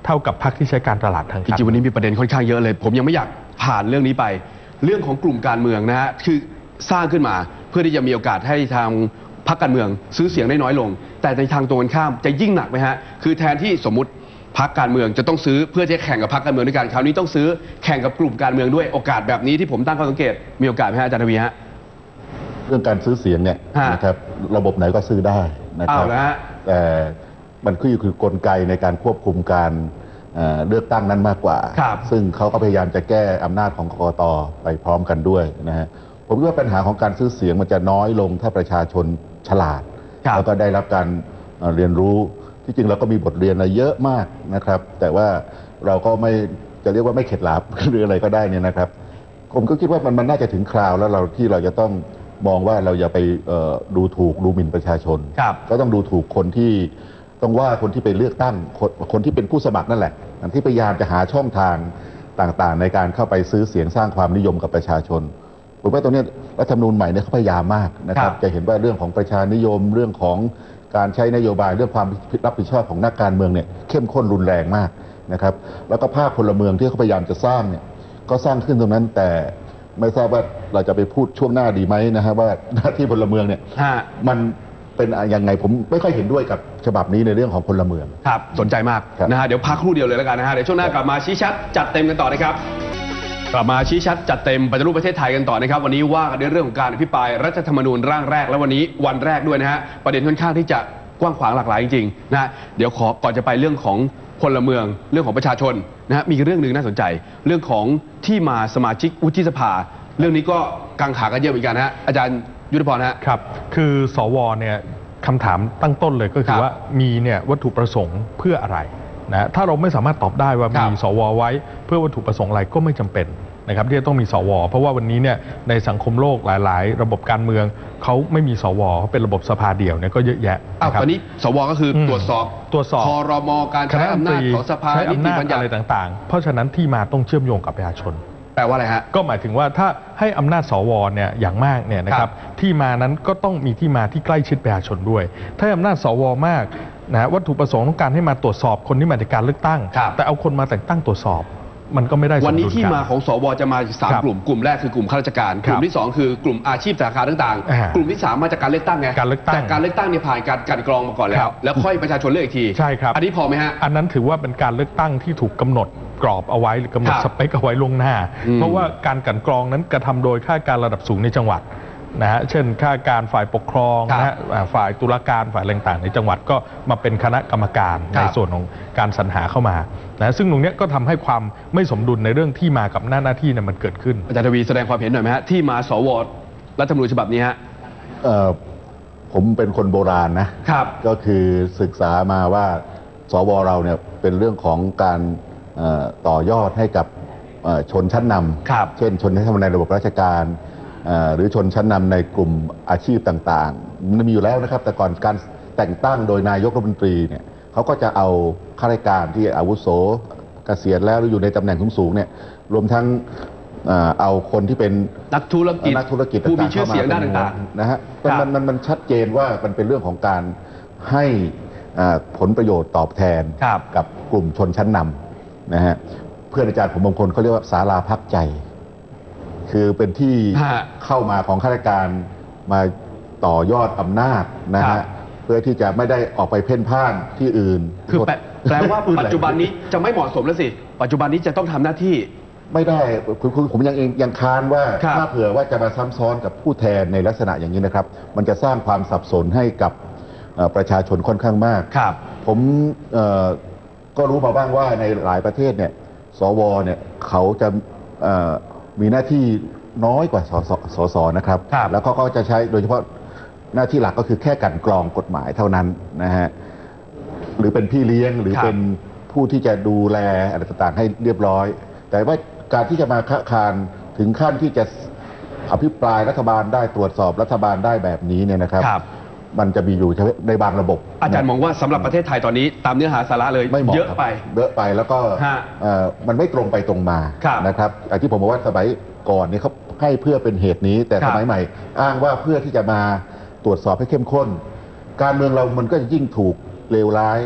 เท่ากับพรรคที่ใช้การตลาดทางจริงๆวันนี้มีประเด็นค่อนข้างเยอะเลยผมยังไม่อยากผ่านเรื่องนี้ไปเรื่องของกลุ่มการเมืองนะฮะคือสร้างขึ้นมาเพื่อที่จะมีโอกาสให้ทางพรรคการเมืองซื้อเสียงได้น้อยลงแต่ในทางตรงกันข้ามจะยิ่งหนักไหมฮะคือแทนที่สมมติพรรคการเมืองจะต้องซื้อเพื่อจะแข่งกับพรรคการเมืองด้วยกันคราวนี้ต้องซื้อแข่งกับกลุ่มการเมืองด้วยโอกาสแบบนี้ที่ผมตั้งข้อสังเกตมีโอกาสไหมฮะอาจารย์ทวีฮะเรื่องการซื้อเสียงเนี่ยนะครับระบบไหนก็ซื้อได้นะครับแต่มันคือคือกลไกในการควบคุมการเลือกตั้งนั้นมากกว่าซึ่งเขาก็พยายามจะแก้อำนาจของกกต.ไปพร้อมกันด้วยนะฮะผมคิดว่าปัญหาของการซื้อเสียงมันจะน้อยลงถ้าประชาชนฉลาดแล้วก็ได้รับการเรียนรู้ที่จริงเราก็มีบทเรียนอะไรเยอะมากนะครับแต่ว่าเราก็ไม่จะเรียกว่าไม่เข็ดหลาบหรืออะไรก็ได้เนี่ยนะครับผมก็คิดว่ามันมันน่าจะถึงคราวแล้วเราที่เราจะต้องมองว่าเราอย่าไปดูถูกดูหมิ่นประชาชนก็ต้องดูถูกคนที่ต้องว่าคนที่ไปเลือกตั้งคนคนที่เป็นผู้สมัครนั่นแหละที่พยายามจะหาช่องทางต่างๆในการเข้าไปซื้อเสียงสร้างความนิยมกับประชาชนผมว่าตรงนี้รัฐธรรมนูญใหม่เนี่ยเขาพยายามมากนะครับจะเห็นว่าเรื่องของประชานิยมเรื่องของการใช้นโยบายเรื่องความรับผิดชอบของนักการเมืองเนี่ยเข้มข้นรุนแรงมากนะครับแล้วก็ภาคพลเมืองที่เขาพยายามจะสร้างเนี่ยก็สร้างขึ้นตรงนั้นแต่ไม่ทราบว่าเราจะไปพูดช่วงหน้าดีไหมนะครับว่าหน้าที่พลเมืองเนี่ยมันเป็นยังไงผมไม่ค่อยเห็นด้วยกับฉบับนี้ในเรื่องของพลเมืองครับสนใจมากนะฮะเดี๋ยวพักครู่เดียวเลยแล้วกันนะฮะเดี๋ยวช่วงหน้ากลับมาชี้ชัดจัดเต็มกันต่อนะครับกลับมาชี้ชัดจัดเต็มปฏิรูปประเทศไทยกันต่อนะครับวันนี้ว่ากันในเรื่องของการอภิปรายรัฐธรรมนูญร่างแรกและวันนี้วันแรกด้วยนะฮะประเด็นค่อนข้างที่จะกว้างขวางหลากหลายจริงๆนะฮะเดี๋ยวขอก่อนจะไปเรื่องของพลเมืองเรื่องของประชาชนนะฮะมีเรื่องหนึ่งน่าสนใจเรื่องของที่มาสมาชิกวุฒิสภาเรื่องนี้ก็กังขากันเยอะเหมือนกันนะฮะอาจารย์ยุทธพรฮะครับคือสวเนี่ยคำถามตั้งต้นเลยก็คือว่ามีเนี่ยวัตถุประสงค์เพื่ออะไรนะถ้าเราไม่สามารถตอบได้ว่ามีสวไว้เพื่อวัตถุประสงค์อะไรก็ไม่จำเป็นนะครับที่จะต้องมีสวเพราะว่าวันนี้เนี่ยในสังคมโลกหลายๆระบบการเมืองเขาไม่มีสวเขาเป็นระบบสภาเดี่ยวเนี่ยก็เยอะแยะนะครับตอนนี้สวก็คือตรวจสอบตรวจสอบครมการใช้อำนาจของสภาใช้อำนาจอะไรต่างๆเพราะฉะนั้นที่มาต้องเชื่อมโยงกับประชาชนแปลว่าอะไรฮะก็หมายถึงว่าถ้าให้อำนาจสวเนี่ยอย่างมากเนี่ยนะครับที่มานั้นก็ต้องมีที่มาที่ใกล้ชิดประชาชนด้วยถ้าอำนาจสวมากนะวัตถุประสงค์ต้องการให้มาตรวจสอบคนที่มาจากการเลือกตั้งแต่เอาคนมาแต่งตั้งตรวจสอบมันก็ไม่ได้วันนี้ที่มาของสวจะมาสามกลุ่มกลุ่มแรกคือกลุ่มข้าราชการกลุ่มที่สองคือกลุ่มอาชีพสาขาต่างๆกลุ่มที่สามมาจากการเลือกตั้งไงแต่การเลือกตั้งเนี่ยผ่านการกันกรองมาก่อนแล้วแล้วค่อยประชาชนเลือกอีกทีใช่ครับอันนี้พอไหมฮะอันนั้นถือว่าเป็นการเลือกตั้งที่ถูกกำหนดกรอบเอาไว้หรือกำหนดสเปคเอาไว้ล่วงหน้าเพราะว่าการกันกรองนั้นกระทำโดยข้าราชการระดับสูงในจังหวัดนะฮะเช่นข้าราชการฝ่ายปกครองนะฮะฝ่ายตุลาการฝ่ายต่างๆในจังหวัดก็มาเป็นคณะกรรมการในส่วนของการสรรหาเข้ามานะซึ่งตรงนี้ก็ทำให้ความไม่สมดุลในเรื่องที่มากับหน้าหน้าที่เนี่ยมันเกิดขึ้นอาจารย์ทวีแสดงความเห็นหน่อยไหมฮะที่มาสวรัฐธรรมนูญฉบับนี้ฮะผมเป็นคนโบราณนะครับก็คือศึกษามาว่าสวเราเนี่ยเป็นเรื่องของการต่อยอดให้กับชนชั้นนำเช่นชนชั้นนำในระบบราชการหรือชนชั้นนำในกลุ่มอาชีพต่างๆมันมีอยู่แล้วนะครับแต่ก่อนการแต่งตั้งโดยนายกรัฐมนตรีเนี่ยเขาก็จะเอาข้าราชการที่อาวุโสเกษียณแล้วหรืออยู่ในตำแหน่งสูงๆเนี่ยรวมทั้งเอาคนที่เป็นนักธุรกิจนักธุรกิจผู้มีชื่อเสียงด้านต่างๆนะฮะมันมันมันชัดเจนว่ามันเป็นเรื่องของการให้ผลประโยชน์ตอบแทนกับกลุ่มชนชั้นนำนะฮะเพื่อนอาจารย์ผมบางคนเขาเรียกว่าศาลาพักใจคือเป็นที่เข้ามาของข้าราชการมาต่อยอดอำนาจนะฮะเพื่อที่จะไม่ได้ออกไปเพ่นพ่านที่อื่นคือแปลว่าปัจจุบันนี้จะไม่เหมาะสมแล้วสิปัจจุบันนี้จะต้องทำหน้าที่ไม่ได้คุณผมยังเองยังค้านว่าถ้าเผื่อว่าจะมาซ้ำซ้อนกับผู้แทนในลักษณะอย่างนี้นะครับมันจะสร้างความสับสนให้กับประชาชนค่อนข้างมากผมก็รู้มาบ้างว่าในหลายประเทศเนี่ยสวเนี่ยเขาจะมีหน้าที่น้อยกว่าสสนะครับแล้วก็จะใช้โดยเฉพาะหน้าที่หลักก็คือแค่กันกรองกฎหมายเท่านั้นนะฮะหรือเป็นพี่เลี้ยงหรือเป็นผู้ที่จะดูแลอะไรต่างๆให้เรียบร้อยแต่ว่าการที่จะมาค้าคานถึงขั้นที่จะอภิปรายรัฐบาลได้ตรวจสอบรัฐบาลได้แบบนี้เนี่ยนะครับมันจะมีอยู่ในบางระบบอาจารย์มองว่าสำหรับประเทศไทยตอนนี้ตามเนื้อหาสาระเลยเยอะไปเยอะไปแล้วก็มันไม่ตรงไปตรงมานะครับอย่างที่ผมบอกว่าสมัยก่อนนี่เขาให้เพื่อเป็นเหตุนี้แต่สมัยใหม่อ้างว่าเพื่อที่จะมาตรวจสอบให้เข้มข้นการเมืองเรามันก็ยิ่งถูกเลวร้าย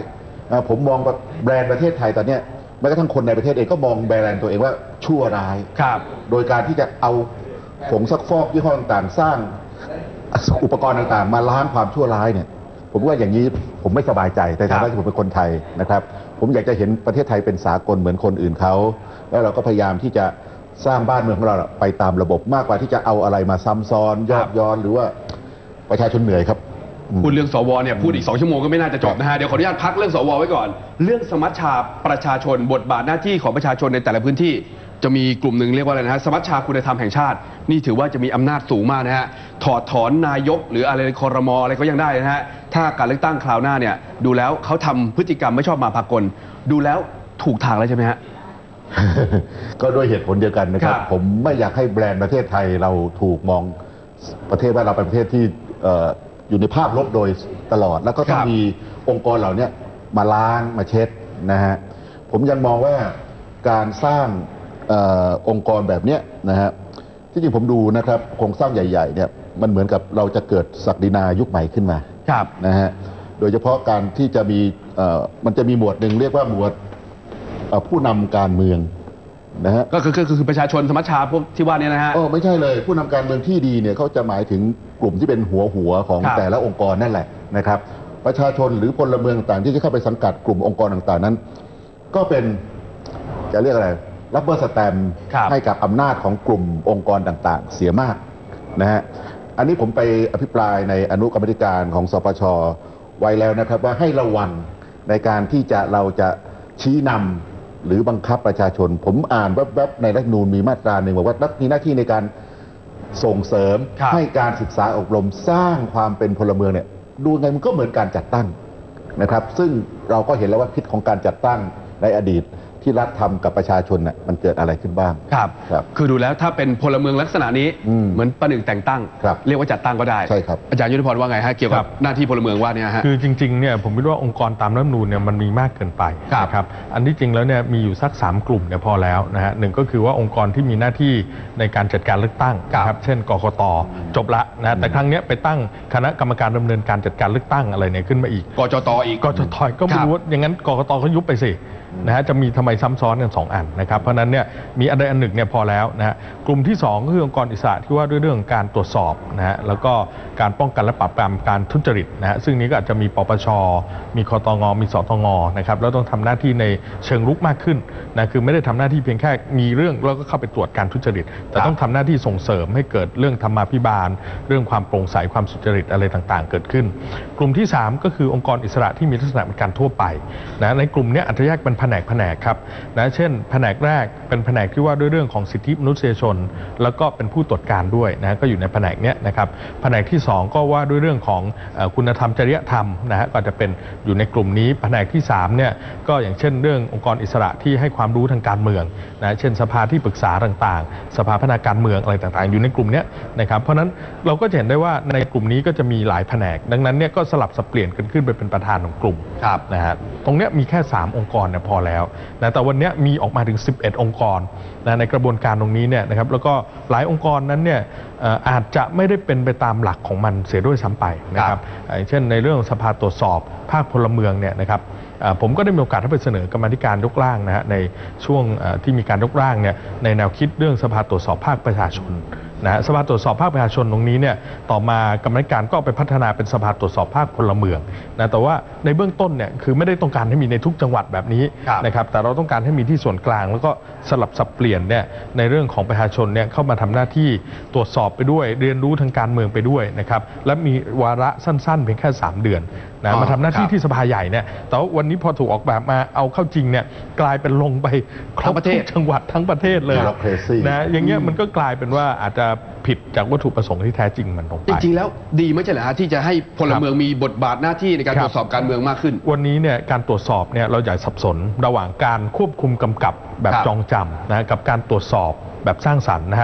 ผมมองแบรนด์ประเทศไทยตอนนี้แม้กระทั่งคนในประเทศเองก็มองแบรนด์ตัวเองว่าชั่วร้ายโดยการที่จะเอาผงซักฟอกยี่ห้อต่างๆสร้างอุปกรณ์ต่างๆมาล้างความชั่วร้ายเนี่ยผมว่าอย่างนี้ผมไม่สบายใจแต่ฐานะที่ผมเป็นคนไทยนะครับผมอยากจะเห็นประเทศไทยเป็นสากลเหมือนคนอื่นเขาแล้วเราก็พยายามที่จะสร้างบ้านเมืองของเราไปตามระบบมากกว่าที่จะเอาอะไรมาซ้ำซ้อนยอกย้อนหรือว่าประชาชนเหนื่อยครับพูดเรื่องสวเนี่ยพูดอีกสองชั่วโมงก็ไม่น่าจะจบนะฮะเดี๋ยวขออนุญาตพักเรื่องสวไว้ก่อนเรื่องสมัชชาประชาชนบทบาทหน้าที่ของประชาชนในแต่ละพื้นที่จะมีกลุ่มหนึ่งเรียกว่าอะไรนะฮะสมัชชาคุณธรรมแห่งชาตินี่ถือว่าจะมีอำนาจสูงมากนะฮะถอดถอนนายกหรืออะไรครมอะไรก็ยังได้นะฮะถ้าการเลือกตั้งคราวหน้าเนี่ยดูแล้วเขาทำพฤติกรรมไม่ชอบมาพากลดูแล้วถูกทางแล้วใช่ไหมฮะก็ด้วยเหตุผลเดียวกันนะครับผมไม่อยากให้แบรนด์ประเทศไทยเราถูกมองประเทศว่าเราเป็นประเทศที่อยู่ในภาพลบโดยตลอดแล้วก็ต้องมีองค์กรเหล่านี้มาล้างมาเช็ดนะฮะผมยังมองว่าการสร้างอองค์กรแบบนี้นะฮะที่จริงผมดูนะครับโครงสร้างใหญ่ๆเนี่ยมันเหมือนกับเราจะเกิดศักดินายุคใหม่ขึ้นมานะฮะโดยเฉพาะการที่จะมีมันจะมีหมวดหนึ่งเรียกว่าหมวดผู้นำการเมืองนะฮะก็คือคือคือประชาชนสมัชชาพวกที่ว่านี้นะฮะโอ้ไม่ใช่เลยผู้นำการเมืองที่ดีเนี่ยเขาจะหมายถึงกลุ่มที่เป็นหัวหัวของแต่ละองค์กรนั่นแหละนะครับประชาชนหรือพลเมืองต่างๆที่จะเข้าไปสังกัดกลุ่มองค์กรต่างๆนั้นก็เป็นจะเรียกอะไรรับเบอร์สแตมป์ให้กับอำนาจของกลุ่มองค์กรต่างๆเสียมากนะฮะอันนี้ผมไปอภิปรายในอนุกรรมธิการของสปช.ไว้แล้วนะครับว่าให้ระวังในการที่จะเราจะชี้นำหรือบังคับประชาชนผมอ่านแวบๆในรัฐธรรมนูญมีมาตราหนึ่งบอกว่ารัฐมีหน้าที่ในการส่งเสริมให้การศึกษาอบรมสร้างความเป็นพลเมืองเนี่ยดูไงมันก็เหมือนการจัดตั้งนะครับซึ่งเราก็เห็นแล้วว่าพิษของการจัดตั้งในอดีตที่รัฐทำกับประชาชนน่ะมันเกิดอะไรขึ้นบ้างครับครับคือดูแล้วถ้าเป็นพลเมืองลักษณะนี้เหมือนประหนึ่งแต่งตั้งเรียกว่าจัดตั้งก็ได้ใช่ครับอาจารย์ยุทธพรว่าไงฮะเกี่ยวกับหน้าที่พลเมืองว่าเนี่ยฮะคือจริงๆเนี่ยผมคิดว่าองค์กรตามรัฐธรรมนูญเนี่ยมันมีมากเกินไปนะครับอันที่จริงแล้วเนี่ยมีอยู่สักสามกลุ่มเนี่ยพอแล้วนะฮะหนึ่งก็คือว่าองค์กรที่มีหน้าที่ในการจัดการเลือกตั้งครับเช่นกกต.จบละนะแต่ครั้งนี้ไปตั้งคณะกรรมการดำเนินการจัดการเลือกตั้งอะไรเนี่ยขึ้นมาอีกกจต.อีกกจต.ก็ไม่รู้ว่าอย่างนั้นกกต.เขายุบไปสินะฮะจะมีทำไมซ้ำซ้อนกันสองอันนะครับเพราะนั้นเนี่ยมีอันใดอันหนึ่งเนี่ยพอแล้วนะฮะกลุ่มที่สองก็คือองค์กรอิสระที่ว่าด้วยเรื่องการตรวจสอบนะฮะแล้วก็การป้องกันและปราบปรามการทุจริตนะฮะซึ่งนี้ก็อาจจะมีปปช.มีคตง.มีสตง.นะครับแล้วต้องทำหน้าที่ในเชิงรุกมากขึ้นนะคือไม่ได้ทำหน้าที่เพียงแค่มีเรื่องแล้วก็เข้าไปตรวจการทุจริตแต่ต้องทำหน้าที่ส่งเสริมให้เกิดเรื่องธรรมาภิบาลเรื่องความโปร่งใสความสุจริตอะไรต่างๆเกิดขึ้นกลุ่มที่สามก็คือองค์กรอิสระที่มีลักษณะเป็นการทั่วไปนะในกลุ่มนี้อาจจะแยกเป็นแผนกแผนกครับนะเช่นแผนกแรกเป็นแผนกที่ว่าด้วยเรื่องของสิทธิมนุษยชนแล้วก็เป็นผู้ตรวจการด้วยนะก็อยู่ในแผนกเนี้ยนะครับแผนกที่สองก็ว่าด้วยเรื่องของคุณธรรมจริยธรรมนะฮะก็จะเป็นอยู่ในกลุ่มนี้แผนกที่สามเนี่ยก็อย่างเช่นเรื่ององค์กรอิสระที่ให้ความรู้ทางการเมืองนะเช่นสภาที่ปรึกษาต่างๆสภาพัฒนาการเมืองอะไรต่างๆอยู่ในกลุ่มนี้นะครับเพราะนั้นเราก็จะเห็นได้ว่าในกลุ่มนี้ก็จะมีหลายแผนกดังนั้นเนี่ยก็สลับสับเปลี่ยนกันขึ้นไปเป็นประธานของกลุ่มนะฮะตรงเนี้ยมีแค่สามองค์กรเนี่ยพอแล้วนะแต่วันนี้มีออกมาถึงสิบเอ็ดองค์กรนะในกระบวนการตรงนี้เนี่ยนะครับแล้วก็หลายองค์กรนั้นเนี่ยอาจจะไม่ได้เป็นไปตามหลักของมันเสียด้วยซ้ำไปนะครับอย่างเช่นในเรื่องสภาตรวจสอบภาคพลเมืองเนี่ยนะครับผมก็ได้มีโอกาสไปเสนอกรรมาธิการยกร่างนะฮะในช่วงที่มีการยกร่างเนี่ยในแนวคิดเรื่องสภาตรวจสอบภาคประชาชนนะสภาตรวจสอบภาคประชาชนตรงนี้เนี่ยต่อมากรรมาธิการก็ไปพัฒนาเป็นสภาตรวจสอบภาคพลเมืองนะแต่ว่าในเบื้องต้นเนี่ยคือไม่ได้ต้องการให้มีในทุกจังหวัดแบบนี้นะครับแต่เราต้องการให้มีที่ส่วนกลางแล้วก็สลับสับเปลี่ยนเนี่ยในเรื่องของประชาชนเนี่ยเข้ามาทำหน้าที่ตรวจสอบไปด้วยเรียนรู้ทางการเมืองไปด้วยนะครับและมีวาระสั้นๆเพียงแค่สามเดือนนะมาทำหน้าที่ที่สภาใหญ่เนี่ยแต่ว่าวันนี้พอถูกออกแบบมาเอาเข้าจริงเนี่ยกลายเป็นลงไปครบทุกจังหวัดทั้งประเทศเลยนะอย่างเงี้ยมันก็กลายเป็นว่าอาจจะผิดจากวัตถุประสงค์ที่แท้จริงมันลงไปจริงๆแล้วดีไม่ใช่เหรอฮะที่จะให้พลเมืองมีบทบาทหน้าที่ในการตรวจสอบการเมืองมากขึ้นวันนี้เนี่ยการตรวจสอบเนี่ยเราอย่าสับสนระหว่างการควบคุมกำกับแบบจองจำนะกับการตรวจสอบแบบสร้างสรรค์นะฮะ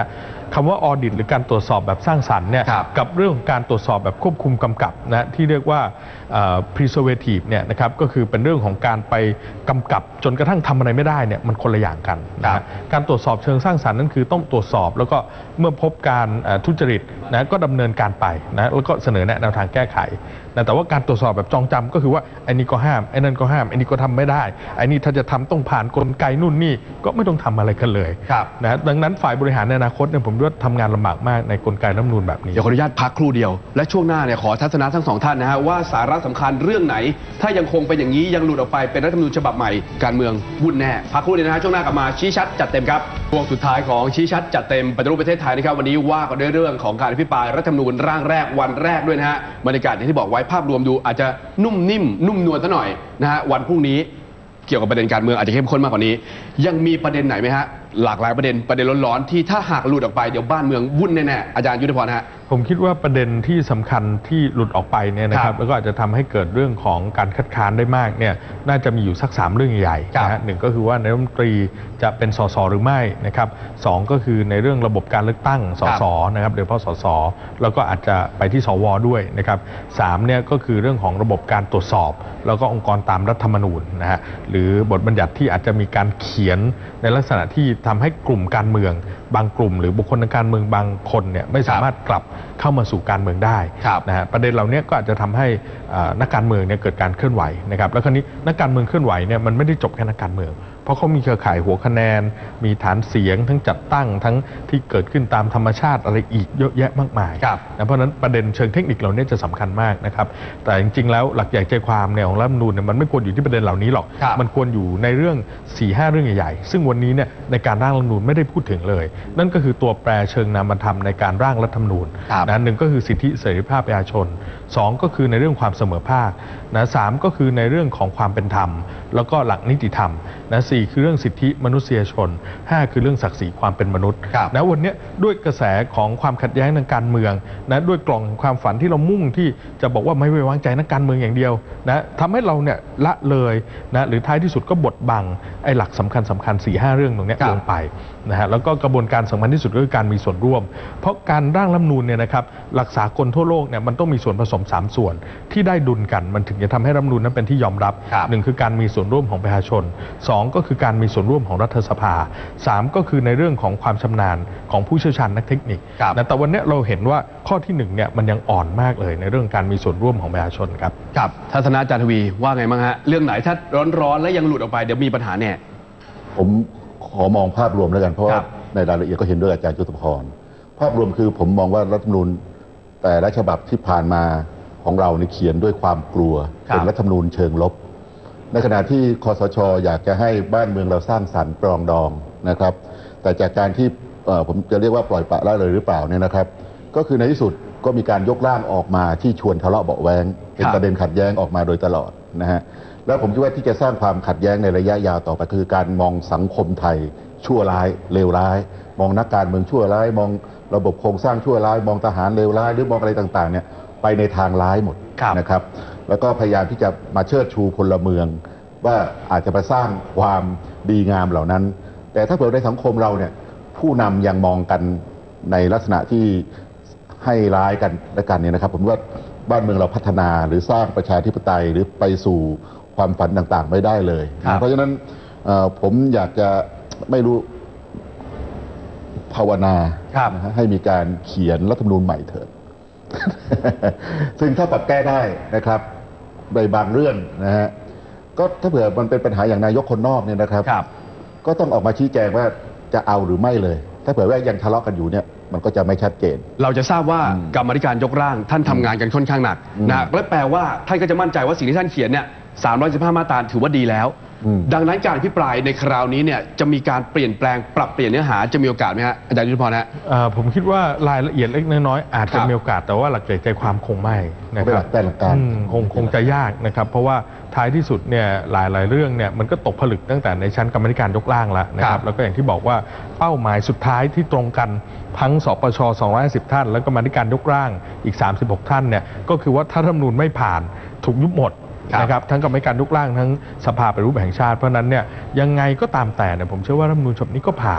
คำว่าออดิตหรือการตรวจสอบแบบสร้างสรรค์เนี่ยกับเรื่องของการตรวจสอบแบบควบคุมกำกับนะที่เรียกว่า preservative เนี่ยนะครับก็คือเป็นเรื่องของการไปกำกับจนกระทั่งทำอะไรไม่ได้เนี่ยมันคนละอย่างกันนะการตรวจสอบเชิงสร้างสรรค์นั่นคือต้องตรวจสอบแล้วก็เมื่อพบการทุจริตนะก็ดำเนินการไปนะแล้วก็เสนอแนะแนวทางแก้ไขนะแต่ว่าการตรวจสอบแบบจองจำก็คือว่าไอ้นี่ก็ห้ามไอ้นั่นก็ห้ามไอ้นี่ก็ทำไม่ได้ไอ้นี่ถ้าจะทำต้องผ่านกลไกนู่นนี่ก็ไม่ต้องทำอะไรกันเลยนะดังนั้นฝ่ายบริหารในอนาคตเนี่ยผมว่าทำงานลำบากมากในกลไกรัฐธรรมนูญแบบนี้เดี๋ยวขออนุญาตพักครู่เดียวและช่วงหน้าเนี่ยขอทัศนะทั้งสองท่านนะฮะว่าสาระสำคัญเรื่องไหนถ้ายังคงเป็นอย่างนี้ยังหลุดออกไปเป็นรัฐธรรมนูญฉบับใหม่การเมืองวุ่นแน่พักครู่เดียวนะฮะช่วงหน้ากลับมาชี้ชัดจัดเต็มครับช่วงสุดท้ายของชี้ชัดจัดเต็มปฏิรูปประเทศไทยนะครับวันนี้ว่ากันด้วยเรื่องของการอภิปรายรัฐธรรมนูญร่างแรกวันแรกด้วยนะฮะบรรยากาศอย่างที่บอกไว้ภาพรวมดูอาจจะนุ่มนิ่มนุ่มนวลซะหน่อยนะฮะวันพรุ่งนี้เกี่ยวกับประเด็นการเมืองอาจจะเข้มข้นมากกว่านี้ยังมีประเด็นไหนไหมฮะหลากหลายประเด็นประเด็นร้อนๆที่ถ้าหากหลุดออกไปเดี๋ยวบ้านเมืองวุ่นแน่ๆอาจารย์ยุทธพรฮะผมคิดว่าประเด็นที่สำคัญที่หลุดออกไปเนี่ยนะครับแล้วก็อาจจะทำให้เกิดเรื่องของการคัดค้านได้มากเนี่ยน่าจะมีอยู่สักสามเรื่องใหญ่นะฮะหนึ่งก็คือว่านายกรัฐมนตรีจะเป็นสสหรือไม่นะครับสองก็คือในเรื่องระบบการเลือกตั้งสสนะครับโดยเฉพาะสสแล้วก็อาจจะไปที่สวด้วยนะครับสามเนี่ยก็คือเรื่องของระบบการตรวจสอบแล้วก็องค์กรตามรัฐธรรมนูญนะฮะหรือบทบัญญัติที่อาจจะมีการเขียนในลักษณะที่ทำให้กลุ่มการเมืองบางกลุ่มหรือบุคคลทางการเมืองบางคนเนี่ยไม่สามารถกลับเข้ามาสู่การเมืองได้นะฮะประเด็นเหล่านี้ก็อาจจะทำให้นักการเมืองเนี่ยเกิดการเคลื่อนไหวนะครับแล้วคราวนี้นักการเมืองเคลื่อนไหวเนี่ยมันไม่ได้จบแค่นักการเมืองเพราะเขามีเครือข่ายหัวคะแนนมีฐานเสียงทั้งจัดตั้งทั้งที่เกิดขึ้นตามธรรมชาติอะไรอีกเยอะแยะมากมายนะเพราะฉะนั้นประเด็นเชิงเทคนิคเหล่านี้จะสำคัญมากนะครับแต่จริงๆแล้วหลักใหญ่ใจความเนี่ยของรัฐธรรมนูญเนี่ยมันไม่ควรอยู่ที่ประเด็นเหล่านี้หรอกมันควรอยู่ในเรื่อง สี่ห้า เรื่องใหญ่ๆซึ่งวันนี้เนี่ยในการร่างรัฐธรรมนูญไม่ได้พูดถึงเลยนั่นก็คือตัวแปรเชิงนามธรรมในการร่างรัฐธรรมนูญนะหนึ่งก็คือสิทธิเสรีภาพประชาชนสองก็คือในเรื่องความเสมอภาคนะสามก็คือในเรื่องของความเป็นธรรมแล้วก็หลักนิติธรรมนะสี่คือเรื่องสิทธิมนุษยชนห้าคือเรื่องศักดิ์ศรีความเป็นมนุษย์นะวันนี้ด้วยกระแสของความขัดแย้งทางการเมืองนะด้วยกล่องความฝันที่เรามุ่งที่จะบอกว่าไม่ไว้วางใจนักการเมืองอย่างเดียวนะทำให้เราเนี่ยละเลยนะหรือท้ายที่สุดก็บดบังไอ้หลักสำคัญสำคัญ สี่ห้า เรื่องตรงนี้ลงไปนะฮะแล้วก็กระบวนการสำคัญที่สุดก็คือการมีส่วนร่วมเพราะการร่างรัฐธรรมนูญเนี่ยนะครับหลักสากลทั่วโลกเนี่ยมันต้องมีส่วนผสมสามส่วนที่ได้ดุลกันมันถึงจะทำให้รัฐธรรมนูญนั้นเป็นที่ยอมรับหนึ่งคือการมีส่วนร่วมของประชาชนสองก็คือการมีส่วนร่วมของรัฐสภาสามก็คือในเรื่องของความชำนาญของผู้เชี่ยวชาญนักเทคนิคแต่วันนี้เราเห็นว่าข้อที่หนึ่งเนี่ยมันยังอ่อนมากเลยในเรื่องการมีส่วนร่วมของประชาชนครับครับทัศนะอาจารย์ทวีว่าไงบ้างฮะเรื่องไหนถ้าร้อนๆแล้วยังหลุดออกไปเดี๋ยวมีปัญหาแน่ผมขอมองภาพรวมแล้วกันเพราะว่าในรายละเอียดก็เห็นด้วยอาจารย์ยุทธพรภาพรวมคือผมมองว่ารัฐธรรมนูญแต่ละฉบับที่ผ่านมาของเราในเขียนด้วยความกลัวเป็นรัฐธรรมนูญเชิงลบในขณะที่คสช.อยากจะให้บ้านเมืองเราสร้างสรรค์ปรองดองนะครับแต่จากการที่ผมจะเรียกว่าปล่อยปละละเลยหรือเปล่าเนี่ยนะครับก็คือในที่สุดก็มีการยกร่างออกมาที่ชวนทะเลาะเบาะแว้งเป็นประเด็นขัดแย้งออกมาโดยตลอดนะฮะแล้วผมคิดว่าที่จะสร้างความขัดแย้งในระยะยาวต่อไปคือการมองสังคมไทยชั่วร้ายเลวร้ายมองนักการเมืองชั่วร้ายมองระบบโครงสร้างชั่วร้ายมองทหารเลวร้ายหรือมองอะไรต่างๆเนี่ยไปในทางร้ายหมดนะครับแล้วก็พยายามที่จะมาเชิดชูพลเมืองว่าอาจจะไปสร้างความดีงามเหล่านั้นแต่ถ้าเผื่อในสังคมเราเนี่ยผู้นำยังมองกันในลักษณะที่ให้ร้ายกันและกันเนี่ยนะครับผมว่าบ้านเมืองเราพัฒนาหรือสร้างประชาธิปไตยหรือไปสู่ความฝันต่างๆไม่ได้เลยเพราะฉะนั้นผมอยากจะไม่รู้ภาวนาให้มีการเขียนรัฐธรรมนูญใหม่เถิด ซึ่งถ้าปรับแก้ได้นะครับในบางเรื่องนะฮะก็ถ้าเผื่อมันเป็นปัญหาอย่างนายกคนนอกเนี่ยนะครับก็ต้องออกมาชี้แจงว่าจะเอาหรือไม่เลยถ้าเผื่อว่ายังทะเลาะกันอยู่เนี่ยมันก็จะไม่ชัดเจนเราจะทราบว่ากรรมาธิการยกร่างท่านทำงานกันค่อนข้างหนักนะและแปลว่าท่านก็จะมั่นใจว่าสิ่งที่ท่านเขียนเนี่ยสามร้อยสิบห้ามาตราถือว่าดีแล้วดังนั้นการอภิปรายในคราวนี้เนี่ยจะมีการเปลี่ยนแปลงปรับเปลี่ยนเนื้อหาจะมีโอกาสไหมฮะอาจารย์ยุทธพรฮะผมคิดว่ารายละเอียดเล็กน้อยอาจจะมีโอกาสแต่ว่าหลักใจความคงไม่นะครับแต่หลักการคงคงจะยากนะครับเพราะว่าท้ายที่สุดเนี่ยหลายๆเรื่องเนี่ยมันก็ตกผลึกตั้งแต่ในชั้นกรรมาธิการยกร่างแล้วนะครับแล้วก็อย่างที่บอกว่าเป้าหมายสุดท้ายที่ตรงกันทั้งสปชสองร้อยห้าสิบท่านแล้วก็กรรมาธิการยกร่างอีกสามสิบหกท่านเนี่ยก็คือว่าถ้ารัฐธรรมนูญไม่ผ่านถูกยุบหมดนะครับทั้งกรรมการยกร่างทั้งสภาปฏิรูปแห่งชาติเพราะนั้นเนี่ยยังไงก็ตามแต่เนี่ยผมเชื่อว่ารัฐธรรมนูญฉบับนี้ก็ผ่าน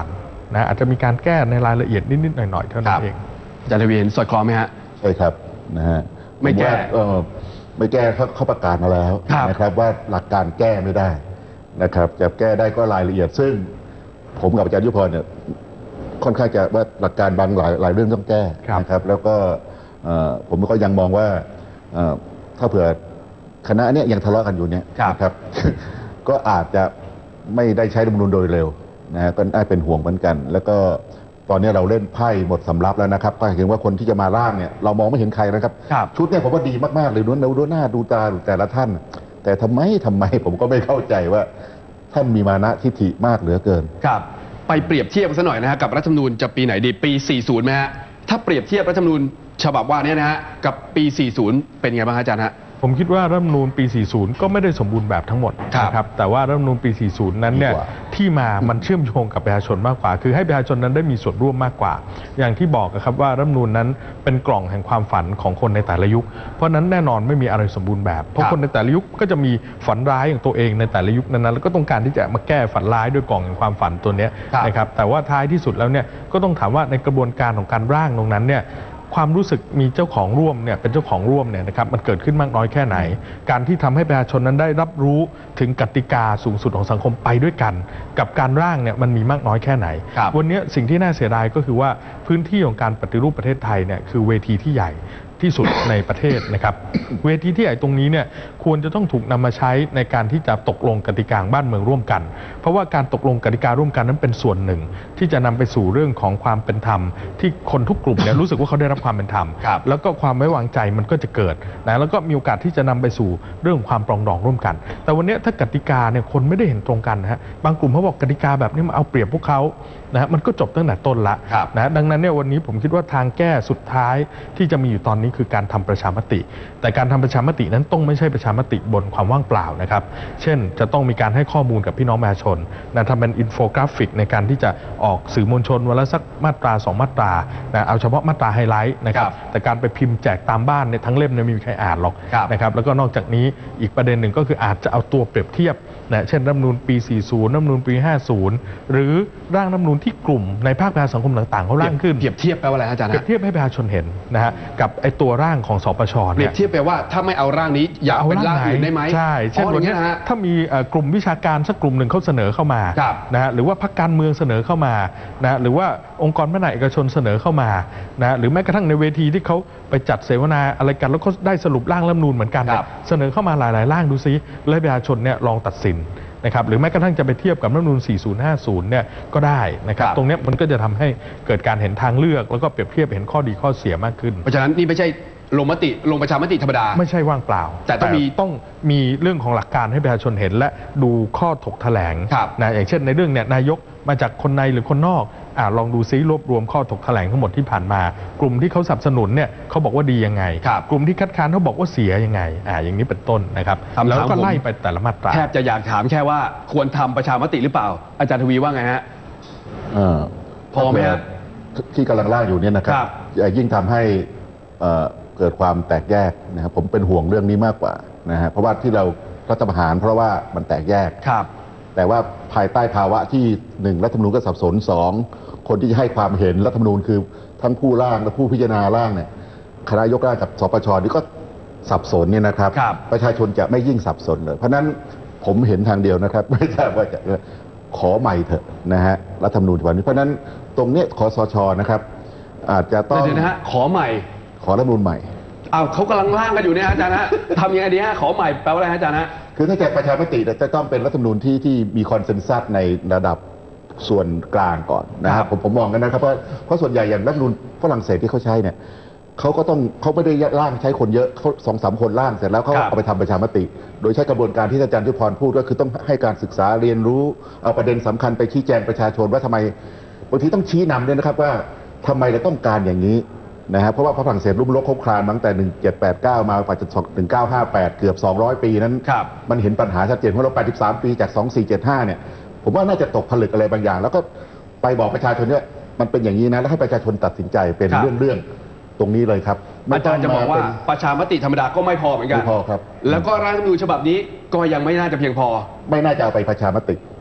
นะอาจจะมีการแก้ในรายละเอียดนิดๆหน่อยๆเท่านั้นเองอาจารย์ทวีเห็นสอดคล้องไหมฮะใช่ครับนะฮะไม่แก้ไม่แก้เขาเขาประกาศมาแล้วนะครับว่าหลักการแก้ไม่ได้นะครับจะแก้ได้ก็รายละเอียดซึ่งผมกับอาจารย์ยุพรเนี่ยค่อนข้างจะว่าหลักการบางหลายหลายเรื่องต้องแก้นะครับแล้วก็ผมก็ยังมองว่าถ้าเผื่อคณะเนี้ยยังทะเลาะกันอยู่เนี่ยนะครับก็อาจจะไม่ได้ใช้รัฐธรรมนูญโดยเร็วนะฮะก็น่าเป็นห่วงเหมือนกันแล้วก็ตอนนี้เราเล่นไพ่หมดสำรับแล้วนะครับก็เห็นว่าคนที่จะมาร่างเนี่ยเรามองไม่เห็นใครนะครับชุดเนี่ยผมว่าดีมากๆเลยดูดูหน้าดูตาดูแต่ละท่านแต่ทำไมทำไมผมก็ไม่เข้าใจว่าท่านมีมานะทิฐิมากเหลือเกินครับไปเปรียบเทียบกันซะหน่อยนะฮะกับรัฐธรรมนูญจะปีไหนดีปีสี่สิบไหมฮะถ้าเปรียบเทียบรัฐธรรมนูญฉบับว่านี้นะฮะกับปีสี่สิบเป็นไงบ้างอาจารย์ฮะผมคิดว่ารัฐธรรมนูญปีสี่สิบก็ไม่ได้สมบูรณ์แบบทั้งหมดนะครับแต่ว่ารัฐธรรมนูญปีสี่สิบนั้นเนี่ยที่มามันเชื่อมโยงกับประชาชนมากกว่าคือให้ประชาชนนั้นได้มีส่วนร่วมมากกว่าอย่างที่บอกครับว่ารัฐธรรมนูญนั้นเป็นกล่องแห่งความฝันของคนในแต่ละยุคเพราะนั้นแน่นอนไม่มีอะไรสมบูรณ์แบบเพราะคนในแต่ละยุคก็จะมีฝันร้ายอย่างตัวเองในแต่ละยุคนั้นแล้วก็ต้องการที่จะมาแก้ฝันร้ายด้วยกล่องแห่งความฝันตัวนี้นะครับแต่ว่าท้ายที่สุดแล้วเนี่ยก็ต้องถามว่าในกระบวนการของการร่างตรงนั้นเนี่ยความรู้สึกมีเจ้าของร่วมเนี่ยเป็นเจ้าของร่วมเนี่ยนะครับมันเกิดขึ้นมากน้อยแค่ไหนการที่ทำให้ประชาชนนั้นได้รับรู้ถึงกติกาสูงสุดของสังคมไปด้วยกันกับการร่างเนี่ยมันมีมากน้อยแค่ไหนวันนี้สิ่งที่น่าเสียดายก็คือว่าพื้นที่ของการปฏิรูปประเทศไทยเนี่ยคือเวทีที่ใหญ่ที่สุดในประเทศนะครับเวทีที่ใหญ่ตรงนี้เนี่ยควรจะต้องถูกนำมาใช้ในการที่จะตกลงกติกาบ้านเมืองร่วมกันเพราะว่าการตกลงกติการ่วมกันนั้นเป็นส่วนหนึ่งที่จะนำไปสู่เรื่องของความเป็นธรรมที่คนทุกกลุ่มเนี่ยรู้สึกว่าเขาได้รับความเป็นธรรมแล้วก็ความไว้วางใจมันก็จะเกิดนะแล้วก็มีโอกาสที่จะนำไปสู่เรื่องความปรองดองร่วมกันแต่วันนี้ถ้ากติกาเนี่ยคนไม่ได้เห็นตรงกันนะฮะบางกลุ่มเขาบอกกติกาแบบนี้มาเอาเปรียบพวกเขานะฮะมันก็จบตั้งแต่ต้นละนะดังนั้นเนี่ยวันนี้ผมคิดว่าทางแก้สุดท้ายที่จะมีอยู่ตอนนี้คือการทำประชามติแต่การทำประชามตินั้นต้องไม่ใช่ประชามติบนความว่างเปล่านะครับเช่นจะต้องมีการให้ข้อมูลกับพี่น้องประชาชนนะทำเป็นอินโฟกราฟิกในการที่จะออกสื่อมวลชนวันละสักมาตราสองมาตรานะเอาเฉพาะมาตราไฮไลท์นะครับแต่การไปพิมพ์แจกตามบ้านเนี่ยทั้งเล่มเนี่ยไม่มีใครอ่านหรอกนะครับแล้วก็นอกจากนี้อีกประเด็นหนึ่งก็คืออาจจะเอาตัวเปรียบเทียบนะเช่นรัฐธรรมนูญปีสี่สิบรัฐธรรมนูญปีห้าสิบหรือร่างรัฐธรรมนูญที่กลุ่มในภาคประชาสังคมต่างๆเขาร่างขึ้นเปรียบเทียบแปลว่าอะไรอาจารย์เปรียบเทียบให้ประชาชนเห็นนะฮะกับไอตัวร่างของสปชเปรียบเทียบแปลว่าถ้าไม่เอาร่างนี้อย่าเอาเป็นร่างอื่นได้ไหมใช่เช่นวันนี้ถ้ามีกลุ่มวิชาการสักกลุ่มหนึ่งเขาเสนอเข้ามานะฮะหรือว่าพรรคการเมืองเสนอเข้ามานะหรือว่าองค์กรภาคเอกชนเสนอเข้ามานะหรือแม้กระทั่งในเวทีที่เขาไปจัดเสวนาอะไรกันแล้วก็ได้สรุปร่างรัฐธรรมนูญเหมือนกันเสนอเข้ามาหลายๆร่างดูซิแล้วประชาชนเนี่ยลองตัดสินนะครับหรือแม้กระทั่งจะไปเทียบกับรัฐธรรมนูญสี่สิบ ห้าสิบเนี่ยก็ได้นะครับตรงนี้มันก็จะทำให้เกิดการเห็นทางเลือกแล้วก็เปรียบเทียบเห็นข้อดีข้อเสียมากขึ้นเพราะฉะนั้นนี่ไม่ใช่ลงมติลงประชามติธรรมดาไม่ใช่ว่างเปล่าแต่ต้องมีต้องมีเรื่องของหลักการให้ประชาชนเห็นและดูข้อถกแถลงนะอย่างเช่นในเรื่องเนี่ยนายกมาจากคนในหรือคนนอกอ่าลองดูซิรวบรวมข้อถกแถลงทั้งหมดที่ผ่านมากลุ่มที่เขาสนับสนุนเนี่ยเขาบอกว่าดียังไงกลุ่มที่คัดค้านเขาบอกว่าเสียยังไงอ่าอย่างนี้เป็นต้นนะครับแล้วก็ไล่ไปแต่ละมาตราแทบจะอยากถามแค่ว่าควรทำประชามติหรือเปล่าอาจารย์ทวีว่าไงฮะพอไหมครับที่กำลังล่าอยู่เนี่ยนะครับยิ่งทำให้เกิดความแตกแยกนะครับผมเป็นห่วงเรื่องนี้มากกว่านะฮะเพราะว่าที่เรารัฐประหารเพราะว่ามันแตกแยกแต่ว่าภายใต้ภาวะที่หนึ่งรัฐธรรมนูญก็สับสนสองคนที่จะให้ความเห็นรัฐธรรมนูญคือทั้งผู้ร่างและผู้พิจารณาร่างเนี่ยคณะยกร่างกับสปชนี่ก็สับสนเนี่ยนะครับประชาชนจะไม่ยิ่งสับสนเลยเพราะนั้นผมเห็นทางเดียวนะครับไม่ทราบว่าจะขอใหม่เถอะนะฮะรัฐธรรมนูญฉบับนี้เพราะนั้นตรงนี้คสชนะครับอาจจะต้องนะฮะขอใหม่ขอรัฐธรรมนูญใหม่อ้าวเขากำลังร่างกันอยู่เนี่ยอาจารย์ฮะทำยังไงดีฮะขอใหม่แปลว่าอะไรอาจารย์ฮะคือถ้าจะประชามติจะต้องเป็นรัฐธรรมนูญที่ที่มีคอนเซนแซสในระดับส่วนกลางก่อนนะครับผมผมมองกันนะครับเพราะเพราะส่วนใหญ่อย่างรัฐธรรมนูญฝรั่งเศสที่เขาใช้เนี่ยเขาก็ต้องเขาไม่ได้ร่างใช้คนเยอะเขาสองสามคนร่างเสร็จแล้วเขาเอาไปทำประชามติโดยใช้กระบวนการที่อาจารย์ยุพรพูดก็คือต้องให้การศึกษาเรียนรู้เอาประเด็นสำคัญไปชี้แจงประชาชนว่าทำไมบางทีต้องชี้นำด้วยนะครับว่าทำไมเราต้องการอย่างนี้นะฮะเพราะว่าฝรั่งเศสรุ่มรบคบคลานตั้งแต่หนึ่งเจ็ดแปดเก้ามาไปจนถึงเก้าห้าแปดเกือบสองร้อยปีนั้นมันเห็นปัญหาชัดเจนเพราะเราแปดสิบสามปีจากสองสี่เจ็ดห้าเนี่ยผมว่าน่าจะตกผลึกอะไรบางอย่างแล้วก็ไปบอกประชาชนเนี่ยมันเป็นอย่างนี้นะแล้วให้ประชาชนตัดสินใจเป็นเรื่องเรื่องตรงนี้เลยครับอาจารย์จะบอกว่าประชามติธรรมดาก็ไม่พอเหมือนกันไม่พอครับแล้วก็ร่างรัฐธรรมนูญฉบับนี้ก็ยังไม่น่าจะเพียงพอไม่น่าจะเอาไปประชามติ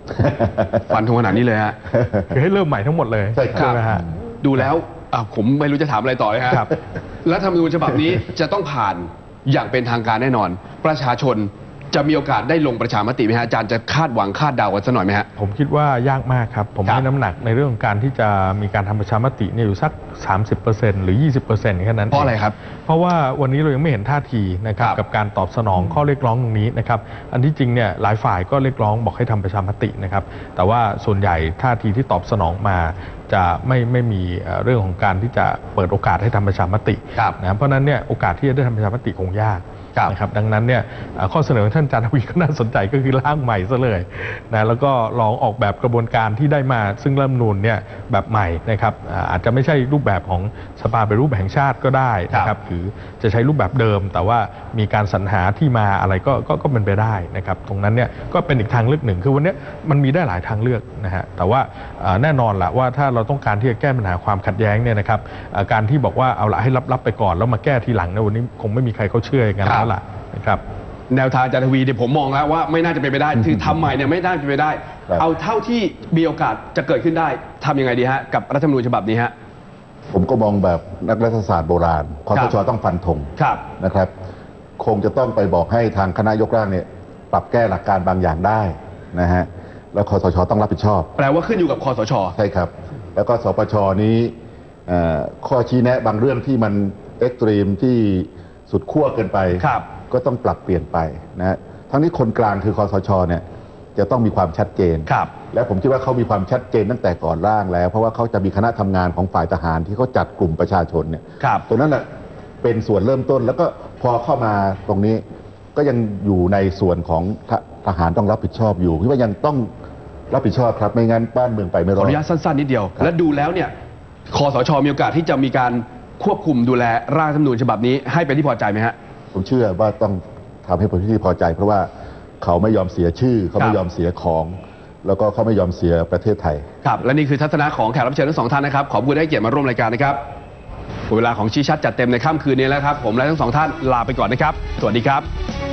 ฟันธงขนาดนี้เลยฮะคือให้เริ่มใหม่ทั้งหมดเลยใช่ครับไหมฮะดูแล้วอ่ะผมไม่รู้จะถามอะไรต่อเลยฮะครับรัฐธรรมนูญฉบับนี้จะต้องผ่านอย่างเป็นทางการแน่นอน ประชาชนจะมีโอกาสได้ลงประชามติไหมฮะอาจารย์จะคาดหวังคาดเดากันสักหน่อยไหมฮะผมคิดว่ายากมากครับ ผมครับให้น้ำหนักในเรื่องของการที่จะมีการทำประชามติเนี่ยอยู่สัก สามสิบเปอร์เซ็นต์ หรือ ยี่สิบเปอร์เซ็นต์ แค่นั้นเพราะอะไรครับเพราะว่าวันนี้เรายังไม่เห็นท่าทีนะครับครับกับการตอบสนองข้อเรียกร้องตรงนี้นะครับอันที่จริงเนี่ยหลายฝ่ายก็เรียกร้องบอกให้ทำประชามตินะครับแต่ว่าส่วนใหญ่ท่าทีที่ตอบสนองมาจะไม่ไม่มีเอ่อเรื่องของการที่จะเปิดโอกาสให้ทำประชามติครับนะเพราะฉะนั้นเนี่ยโอกาสที่จะได้ทำประชามติคงยากครับนะครับดังนั้นเนี่ยเอ่อข้อเสนอของท่านอาจารย์ทวีก็น่าสนใจก็คือร่างใหม่ซะเลยนะแล้วก็ลองออกแบบกระบวนการที่ได้มาซึ่งรัฐธรรมนูญเนี่ยแบบใหม่นะครับอ่าอาจจะไม่ใช่รูปแบบของสภาเป็นรูปแบบแห่งชาติก็ได้นะครับหรือจะใช้รูปแบบเดิม แต่ว่ามีการสรรหาที่มาอะไรก็ก็ก็เป็นไปได้นะครับตรงนั้นเนี่ยก็เป็นอีกทางเลือกหนึ่งคือวันนี้มันมีได้หลายทางเลือกนะฮะแต่ว่าอ่าแน่นอนละว่าถ้าเราต้องการที่จะแก้ปัญหาความขัดแย้งเนี่ยนะครับอ่าการที่บอกว่าเอาละให้รับๆไปก่อนแล้วมาแก้ทีหลังในยวันนี้คงไม่มีใครเขาเชื่ออย่างนั้นแล้วล่ะนะครับแนวทางอาจารย์ทวีเนี่ยผมมองแล้วว่าไม่น่าจะเป็นไปได้คือทำใหม่เนี่ยไม่น่าจะเป็นไปได้ครับเอาเท่าที่มีโอกาสจะเกิดขึ้นได้ทำยังไงดีฮะกับรัฐธรรมนูญฉบับนี้ฮะผมก็มองแบบนักรัฐศาสตร์โบราณคอสชต้องฟันธงครับนะครับ คงจะต้องไปบอกให้ทางคณะยกร่างเนี่ยปรับแก้หลักการบางอย่างได้นะฮะแล้วคอสชต้องรับผิดชอบแปลว่าขึ้นอยู่กับคอสชใช่ครับ แล้วก็สปชนี้เอ่อข้อชี้แนะบางเรื่องที่มันเอ็กตรีมที่สุดขั้วเกินไปครับก็ต้องปรับเปลี่ยนไปนะฮะทั้งนี้คนกลางคือคอสชเนี่ยจะต้องมีความชัดเจนครับและผมคิดว่าเขามีความชัดเจนตั้งแต่ก่อนร่างแล้ว เพราะว่าเขาจะมีคณะทำงานของฝ่ายทหารที่เขาจัดกลุ่มประชาชนเนี่ยครับตรงนั้นแหละเป็นส่วนเริ่มต้น แล้วก็พอเข้ามาตรงนี้ก็ยังอยู่ในส่วนของททหารต้องรับผิดชอบอยู่คิดว่ายังต้องรับผิดชอบครับไม่งั้นบ้านเมืองไปไม่รขอออดนุญาตสั้นๆนิดเดียวครับและดูแล้วเนี่ยคอสชมีโอกาสที่จะมีการควบคุมดูแลร่างรัฐธรรมนูญฉบับนี้ให้เป็นที่พอใจไหมฮะผมเชื่อว่าต้องทำให้เป็นที่พอใจ เพราะว่าเขาไม่ยอมเสียชื่อ เขาครัไม่บยอมเสียของ แล้วก็เขาไม่ยอมเสียประเทศไทยครับและนี่คือทัศนะของแขกรับเชิญทั้งสองท่านนะครับขอบคุณที่ให้เกียรติมาร่วมรายการนะครับหมดเวลาของชี้ชัดจัดเต็มในค่ำคืนนี้แล้วครับผมและทั้งสองท่านลาไปก่อนนะครับสวัสดีครับ